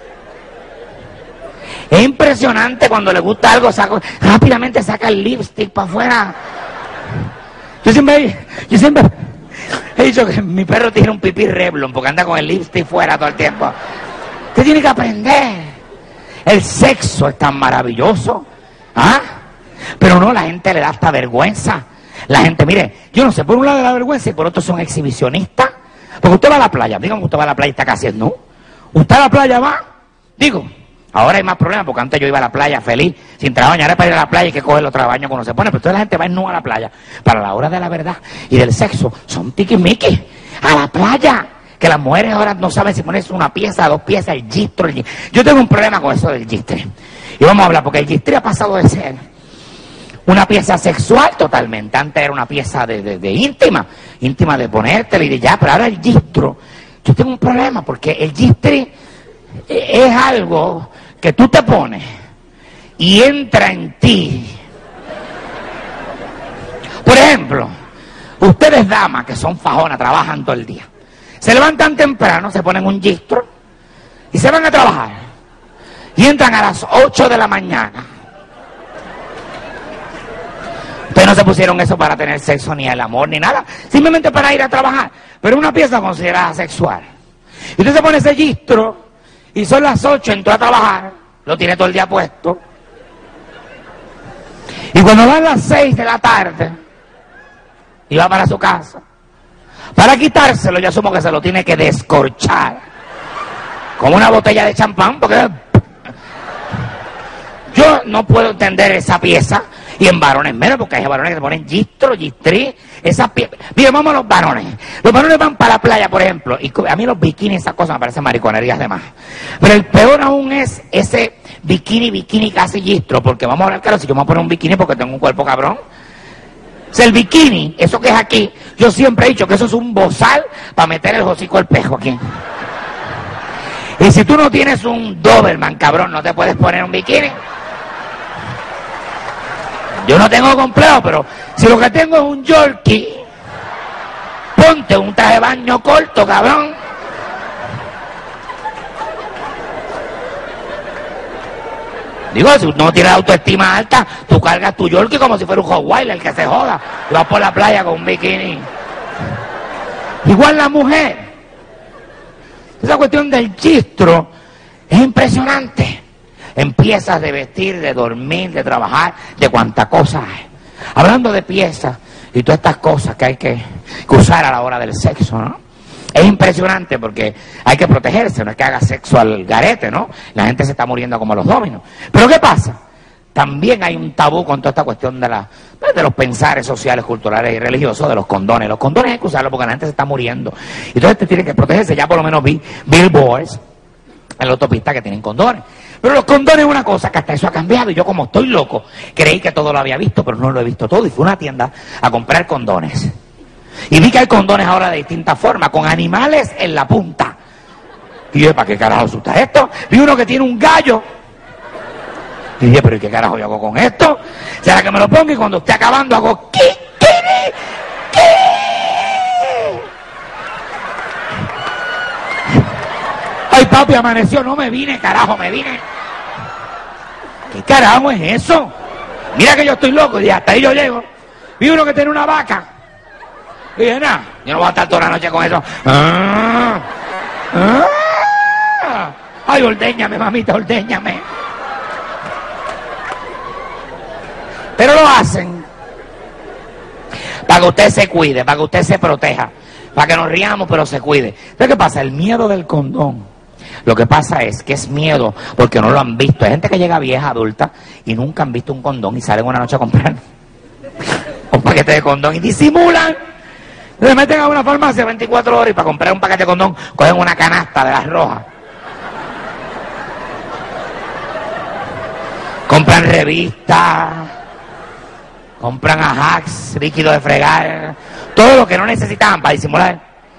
Es impresionante cuando le gusta algo, saco, rápidamente saca el lipstick para afuera. Yo siempre, yo siempre he dicho que mi perro tiene un pipí Revlon porque anda con el lipstick fuera todo el tiempo. Usted tiene que aprender. El sexo es tan maravilloso. ¿Ah? Pero no, la gente le da hasta vergüenza. La gente, mire, yo no sé, por un lado le da vergüenza y por otro son exhibicionistas. Porque usted va a la playa, dígame, usted va a la playa y está casi desnudo. ¿Usted a la playa va? Digo, ahora hay más problemas porque antes yo iba a la playa feliz, sin trabajo, ahora para ir a la playa hay que coger los trabajos cuando se pone, pero toda la gente va desnuda a la playa. Para la hora de la verdad y del sexo, son tiquismiquis. A la playa. Que las mujeres ahora no saben si ponerse una pieza, dos piezas, el gistro. El gistro. Yo tengo un problema con eso del gistre. Y vamos a hablar, porque el gistre ha pasado de ser una pieza sexual totalmente. Antes era una pieza de, de, de íntima, íntima de ponértela y de ya, pero ahora el gistro. Yo tengo un problema, porque el gistre es algo que tú te pones y entra en ti. Por ejemplo, ustedes damas que son fajonas, trabajan todo el día. Se levantan temprano, se ponen un gistro y se van a trabajar. Y entran a las ocho de la mañana. no se pusieron eso para tener sexo, ni el amor, ni nada. Simplemente para ir a trabajar. Pero una pieza considerada sexual. Y usted se pone ese gistro, y son las ocho, entró a trabajar, lo tiene todo el día puesto. Y cuando van las seis de la tarde, y va para su casa, para quitárselo, yo asumo que se lo tiene que descorchar. Como una botella de champán, porque yo no puedo entender esa pieza, y en varones menos, porque hay varones que se ponen gistro, gistri, esa pieza. Miren, vamos a los varones. Los varones van para la playa, por ejemplo, y a mí los bikinis, esas cosas me parecen mariconerías de más. Pero el peor aún es ese bikini, bikini casi gistro, porque vamos a hablar claro, si yo me voy a poner un bikini porque tengo un cuerpo cabrón. O sea, el bikini, eso que es aquí, yo siempre he dicho que eso es un bozal para meter el hocico al pejo aquí. Y si tú no tienes un Doberman, cabrón, no te puedes poner un bikini. Yo no tengo complejo, pero si lo que tengo es un Yorkie, ponte un traje de baño corto, cabrón. Digo, si uno no tiene autoestima alta, tú cargas tu Yorkie como si fuera un Hotweiler, el que se joda. Y vas por la playa con un bikini. Igual la mujer. Esa cuestión del gistro es impresionante. En piezas de vestir, de dormir, de trabajar, de cuánta cosa hay. Hablando de piezas y todas estas cosas que hay que, que usar a la hora del sexo, ¿no? Es impresionante porque hay que protegerse, no es que haga sexo al garete, ¿no? La gente se está muriendo como los dominos. Pero ¿qué pasa? También hay un tabú con toda esta cuestión de, la, de los pensares sociales, culturales y religiosos, de los condones. Los condones hay que usarlos porque la gente se está muriendo. Y entonces te tiene que protegerse. Ya por lo menos vi billboards en la autopista que tienen condones. Pero los condones es una cosa que hasta eso ha cambiado. Y yo, como estoy loco, creí que todo lo había visto, pero no lo he visto todo. Y fui a una tienda a comprar condones. Y vi que hay condones ahora de distintas formas, con animales en la punta. Y yo, ¿para qué carajo asusta esto? Vi uno que tiene un gallo. Y dije, ¿pero qué carajo yo hago con esto? ¿Será que me lo pongo y cuando esté acabando hago ¿qué? ¿Qué? ¿Qué? Ay, papi, amaneció, no me vine, carajo, me vine. ¿Qué carajo es eso? Mira que yo estoy loco, y hasta ahí yo llego. Vi uno que tiene una vaca. Y dije, nada, yo no voy a estar toda la noche con eso. Ah, ah, ay, ordéñame, mamita, ordéñame. Pero lo hacen para que usted se cuide, para que usted se proteja, para que nos riamos, pero se cuide. Entonces, ¿qué pasa? El miedo del condón. Lo que pasa es que es miedo porque no lo han visto. Hay gente que llega vieja, adulta, y nunca han visto un condón y salen una noche a comprar un paquete de condón y disimulan. Se meten a una farmacia veinticuatro horas y para comprar un paquete de condón cogen una canasta de las rojas. Compran revistas, compran ajax, líquido de fregar, todo lo que no necesitaban para disimular.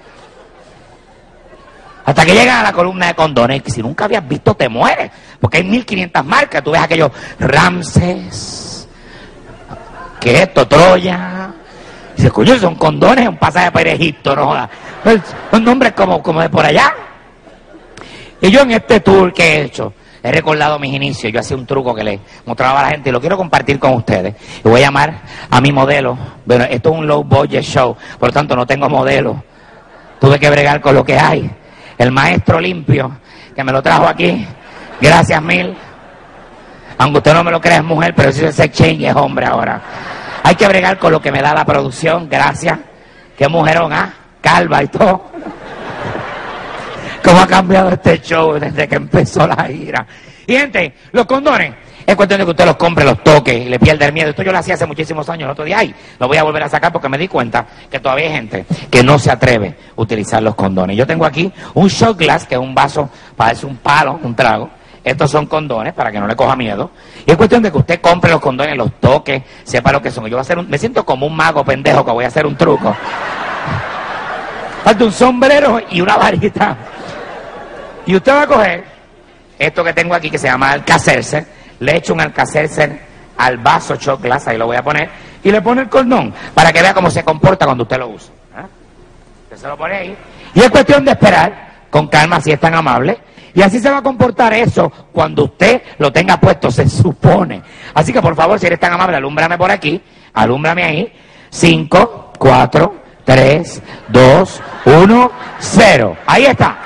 Hasta que llegan a la columna de condones, que si nunca habías visto te mueres, porque hay mil quinientas marcas. Tú ves aquellos Ramses, ¿qué es esto? Troya. Y dices, coño, son condones, un pasaje para ir a Egipto, ¿no? Son nombres como, como de por allá. Y yo en este tour que he hecho, he recordado mis inicios. Yo hacía un truco que le mostraba a la gente y lo quiero compartir con ustedes. Y voy a llamar a mi modelo. Bueno, esto es un low budget show, por lo tanto no tengo modelo. Tuve que bregar con lo que hay. El maestro limpio, que me lo trajo aquí. Gracias mil. Aunque usted no me lo crea, es mujer, pero si es sex change, es hombre ahora. Hay que bregar con lo que me da la producción, gracias. Qué mujerón, ¿ah? Calva y todo. ¿Cómo ha cambiado este show desde que empezó la gira? Y gente, los condones, es cuestión de que usted los compre, los toque y le pierda el miedo. Esto yo lo hacía hace muchísimos años. El otro día, ay, lo voy a volver a sacar porque me di cuenta que todavía hay gente que no se atreve a utilizar los condones. Yo tengo aquí un shot glass, que es un vaso para darse un palo, un trago. Estos son condones para que no le coja miedo. Y es cuestión de que usted compre los condones, los toque, sepa lo que son. Yo voy a hacer un, me siento como un mago pendejo que voy a hacer un truco. Falta un sombrero y una varita. Y usted va a coger esto que tengo aquí que se llama Alka-Seltzer, le echo un Alka-Seltzer al vaso shot glass, ahí lo voy a poner, y le pone el condón para que vea cómo se comporta cuando usted lo usa. ¿Eh? Usted se lo pone ahí. Y es cuestión de esperar, con calma, si es tan amable, Y así se va a comportar eso cuando usted lo tenga puesto, se supone. Así que por favor, si eres tan amable, alúmbrame por aquí, alúmbrame ahí. cinco, cuatro, tres, dos, uno, cero. Ahí está.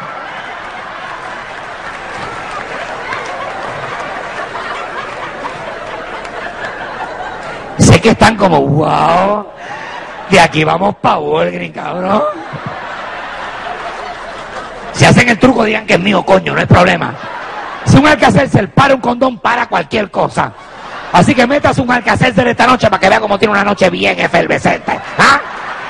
Sé que están como, wow, de aquí vamos pa' Walgreens, cabrón. Si hacen el truco, digan que es mío, coño, no hay problema. Si un Alka-Seltzer para un condón, para cualquier cosa. Así que metas un Alka-Seltzer esta noche para que vea cómo tiene una noche bien efervescente. ¿Ah?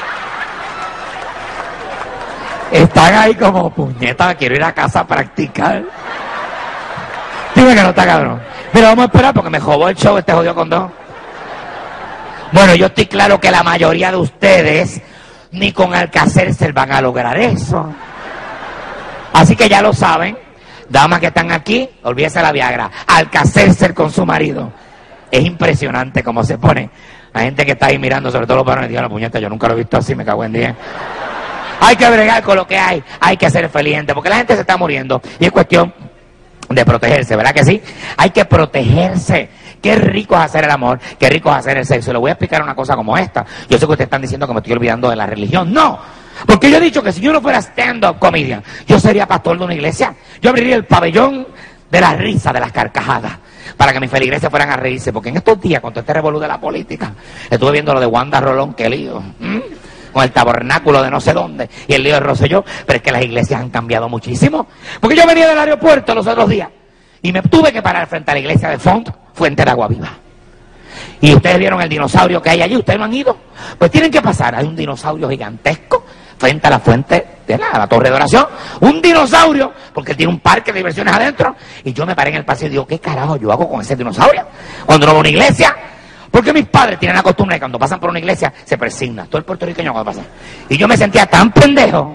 Están ahí como, puñeta, quiero ir a casa a practicar. Dime que no está, cabrón. Mira, vamos a esperar porque me jodó el show este jodido condón. Bueno, yo estoy claro que la mayoría de ustedes ni con Alka-Seltzer van a lograr eso. Así que ya lo saben, damas que están aquí, olvídese la Viagra, Alka-Seltzer con su marido. Es impresionante cómo se pone. La gente que está ahí mirando, sobre todo los varones, digan la puñeta, yo nunca lo he visto así, me cago en diez. Hay que bregar con lo que hay, hay que ser feliz, porque la gente se está muriendo y es cuestión de protegerse, ¿verdad que sí? Hay que protegerse. Qué rico es hacer el amor, qué rico es hacer el sexo. Y le voy a explicar una cosa como esta. Yo sé que ustedes están diciendo que me estoy olvidando de la religión. No, porque yo he dicho que si yo no fuera stand-up comedian, yo sería pastor de una iglesia. Yo abriría el pabellón de la risa, de las carcajadas, para que mis feligreses fueran a reírse. Porque en estos días, con todo este revolú de la política, estuve viendo lo de Wanda Rolón, qué lío, ¿Mm? con el tabernáculo de no sé dónde, y el lío de Rosselló. Pero es que las iglesias han cambiado muchísimo. Porque yo venía del aeropuerto los otros días, y me tuve que parar frente a la iglesia de Font, Fuente de Agua Viva. Y ustedes vieron el dinosaurio que hay allí, ustedes no han ido. Pues tienen que pasar, hay un dinosaurio gigantesco frente a la fuente de la, la torre de oración. Un dinosaurio, porque tiene un parque de diversiones adentro. Y yo me paré en el pasillo y digo, ¿qué carajo yo hago con ese dinosaurio? Cuando no voy a una iglesia. Porque mis padres tienen la costumbre de cuando pasan por una iglesia, se persignan. Todo el puertorriqueño cuando pasa. Y yo me sentía tan pendejo,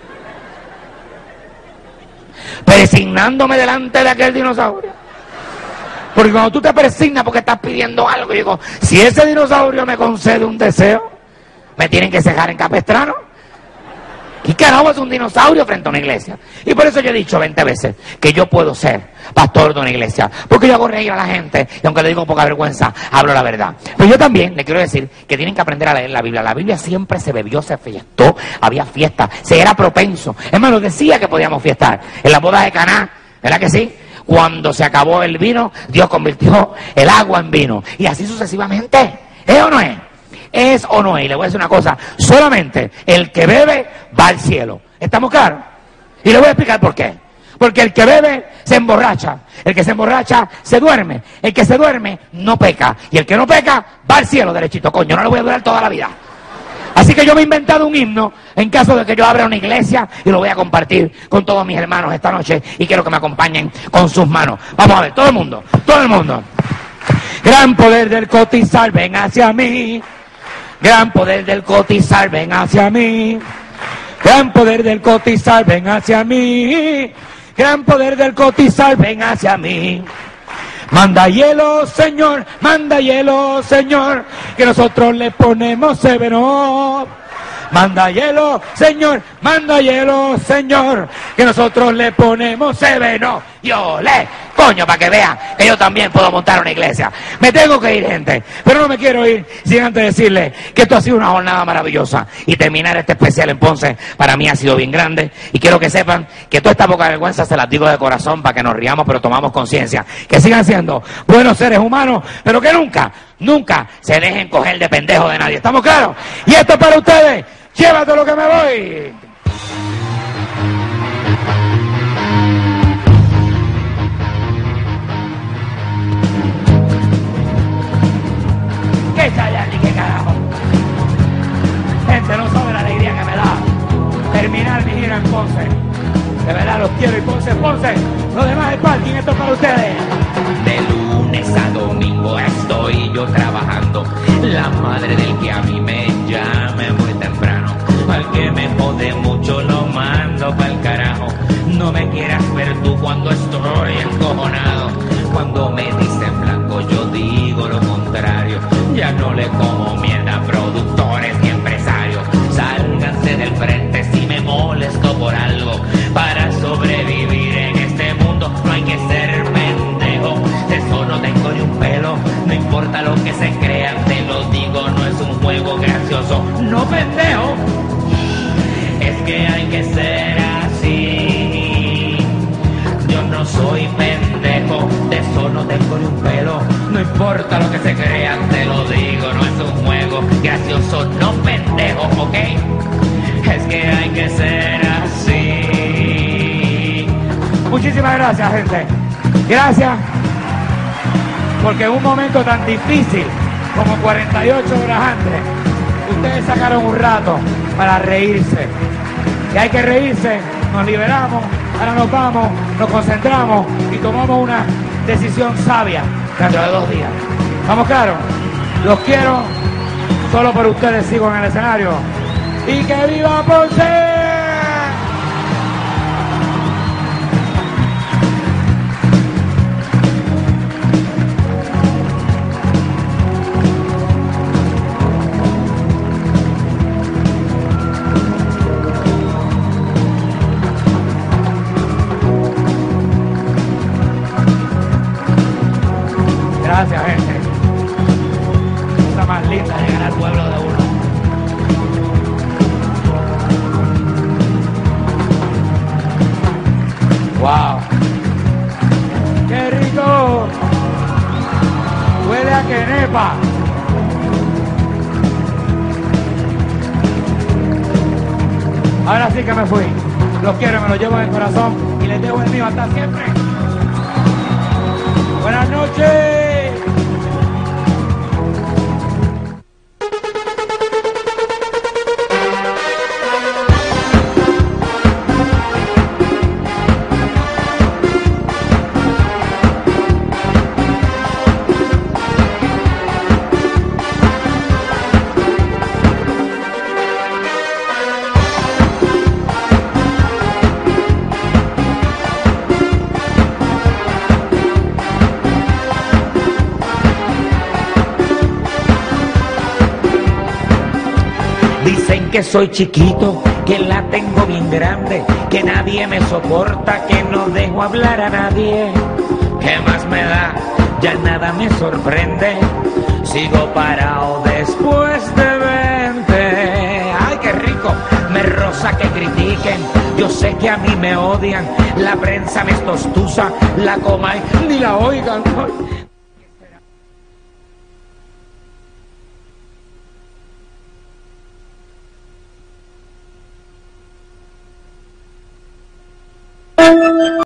persignándome delante de aquel dinosaurio. Porque cuando tú te persignas porque estás pidiendo algo, yo digo, si ese dinosaurio me concede un deseo, me tienen que cejar en Capestrano. ¿Qué carajo es un dinosaurio frente a una iglesia? Y por eso yo he dicho veinte veces que yo puedo ser pastor de una iglesia, porque yo hago reír a la gente, y aunque le digo poca vergüenza, hablo la verdad. Pero yo también le quiero decir que tienen que aprender a leer la Biblia. La Biblia siempre se bebió, se fiestó, había fiesta, se era propenso. Es más, nos decía que podíamos fiestar. En las bodas de Caná, ¿verdad que sí? Cuando se acabó el vino, Dios convirtió el agua en vino. Y así sucesivamente. ¿Es o no es? ¿Es o no es? Y le voy a decir una cosa. Solamente el que bebe va al cielo. ¿Estamos claros? Y le voy a explicar por qué. Porque el que bebe se emborracha. El que se emborracha se duerme. El que se duerme no peca. Y el que no peca va al cielo derechito. Coño, no le voy a durar toda la vida. Así que yo me he inventado un himno en caso de que yo abra una iglesia y lo voy a compartir con todos mis hermanos esta noche y quiero que me acompañen con sus manos. Vamos a ver, todo el mundo, todo el mundo. Gran poder del cotizar, ven hacia mí. Gran poder del cotizar, ven hacia mí. Gran poder del cotizar, ven hacia mí. Gran poder del cotizar, ven hacia mí. Manda hielo, Señor, manda hielo, Señor, que nosotros le ponemos severo. Manda hielo, Señor, manda hielo, Señor, que nosotros le ponemos severo. Yo le, coño, para que vean que yo también puedo montar una iglesia. Me tengo que ir, gente, pero no me quiero ir sin antes decirle que esto ha sido una jornada maravillosa. Y terminar este especial en Ponce para mí ha sido bien grande. Y quiero que sepan que toda esta poca vergüenza se las digo de corazón para que nos riamos, pero tomamos conciencia. Que sigan siendo buenos seres humanos, pero que nunca, nunca se dejen coger de pendejo de nadie. ¿Estamos claros? Y esto es para ustedes. Llévate lo que me voy. ¿Qué Chayanne, qué carajo? Gente, no sabe la alegría que me da terminar mi gira en Ponce. De verdad los quiero y Ponce, Ponce. Lo demás es parking, esto es para ustedes. De lunes a domingo estoy yo trabajando. La madre del que a mí me llame muy temprano. Al que me jode mucho lo mando pa'l carajo. No me quieras ver tú cuando estoy encojonado. Cuando me dicen blanco yo digo lo contrario. Ya no le como mierda a productores ni empresarios. Sálganse del frente si me molesto por algo. Para sobrevivir en pendejo. Es que hay que ser así. Yo no soy pendejo, de eso no tengo ni un pelo. No importa lo que se crean, te lo digo, no es un juego. Gracioso, no pendejo, ¿ok? Es que hay que ser así. Muchísimas gracias, gente. Gracias. Porque en un momento tan difícil como cuarenta y ocho horas antes, ustedes sacaron un rato para reírse. Y hay que reírse, nos liberamos, ahora nos vamos, nos concentramos y tomamos una decisión sabia dentro de dos días. ¿Vamos claro? Los quiero, solo por ustedes sigo en el escenario. ¡Y que viva Ponce! Gracias, gente. Cosa más linda llegar al pueblo de uno. ¡Wow! ¡Qué rico! Huele a quenepa. Ahora sí que me fui. Los quiero, me los llevo en el corazón y les dejo el mío hasta siempre. Buenas noches. Dicen que soy chiquito, que la tengo bien grande, que nadie me soporta, que no dejo hablar a nadie. ¿Qué más me da? Ya nada me sorprende. Sigo parado después de veinte. ¡Ay, qué rico! Me roza que critiquen. Yo sé que a mí me odian. La prensa me estostuza, la coma y ni la oigan.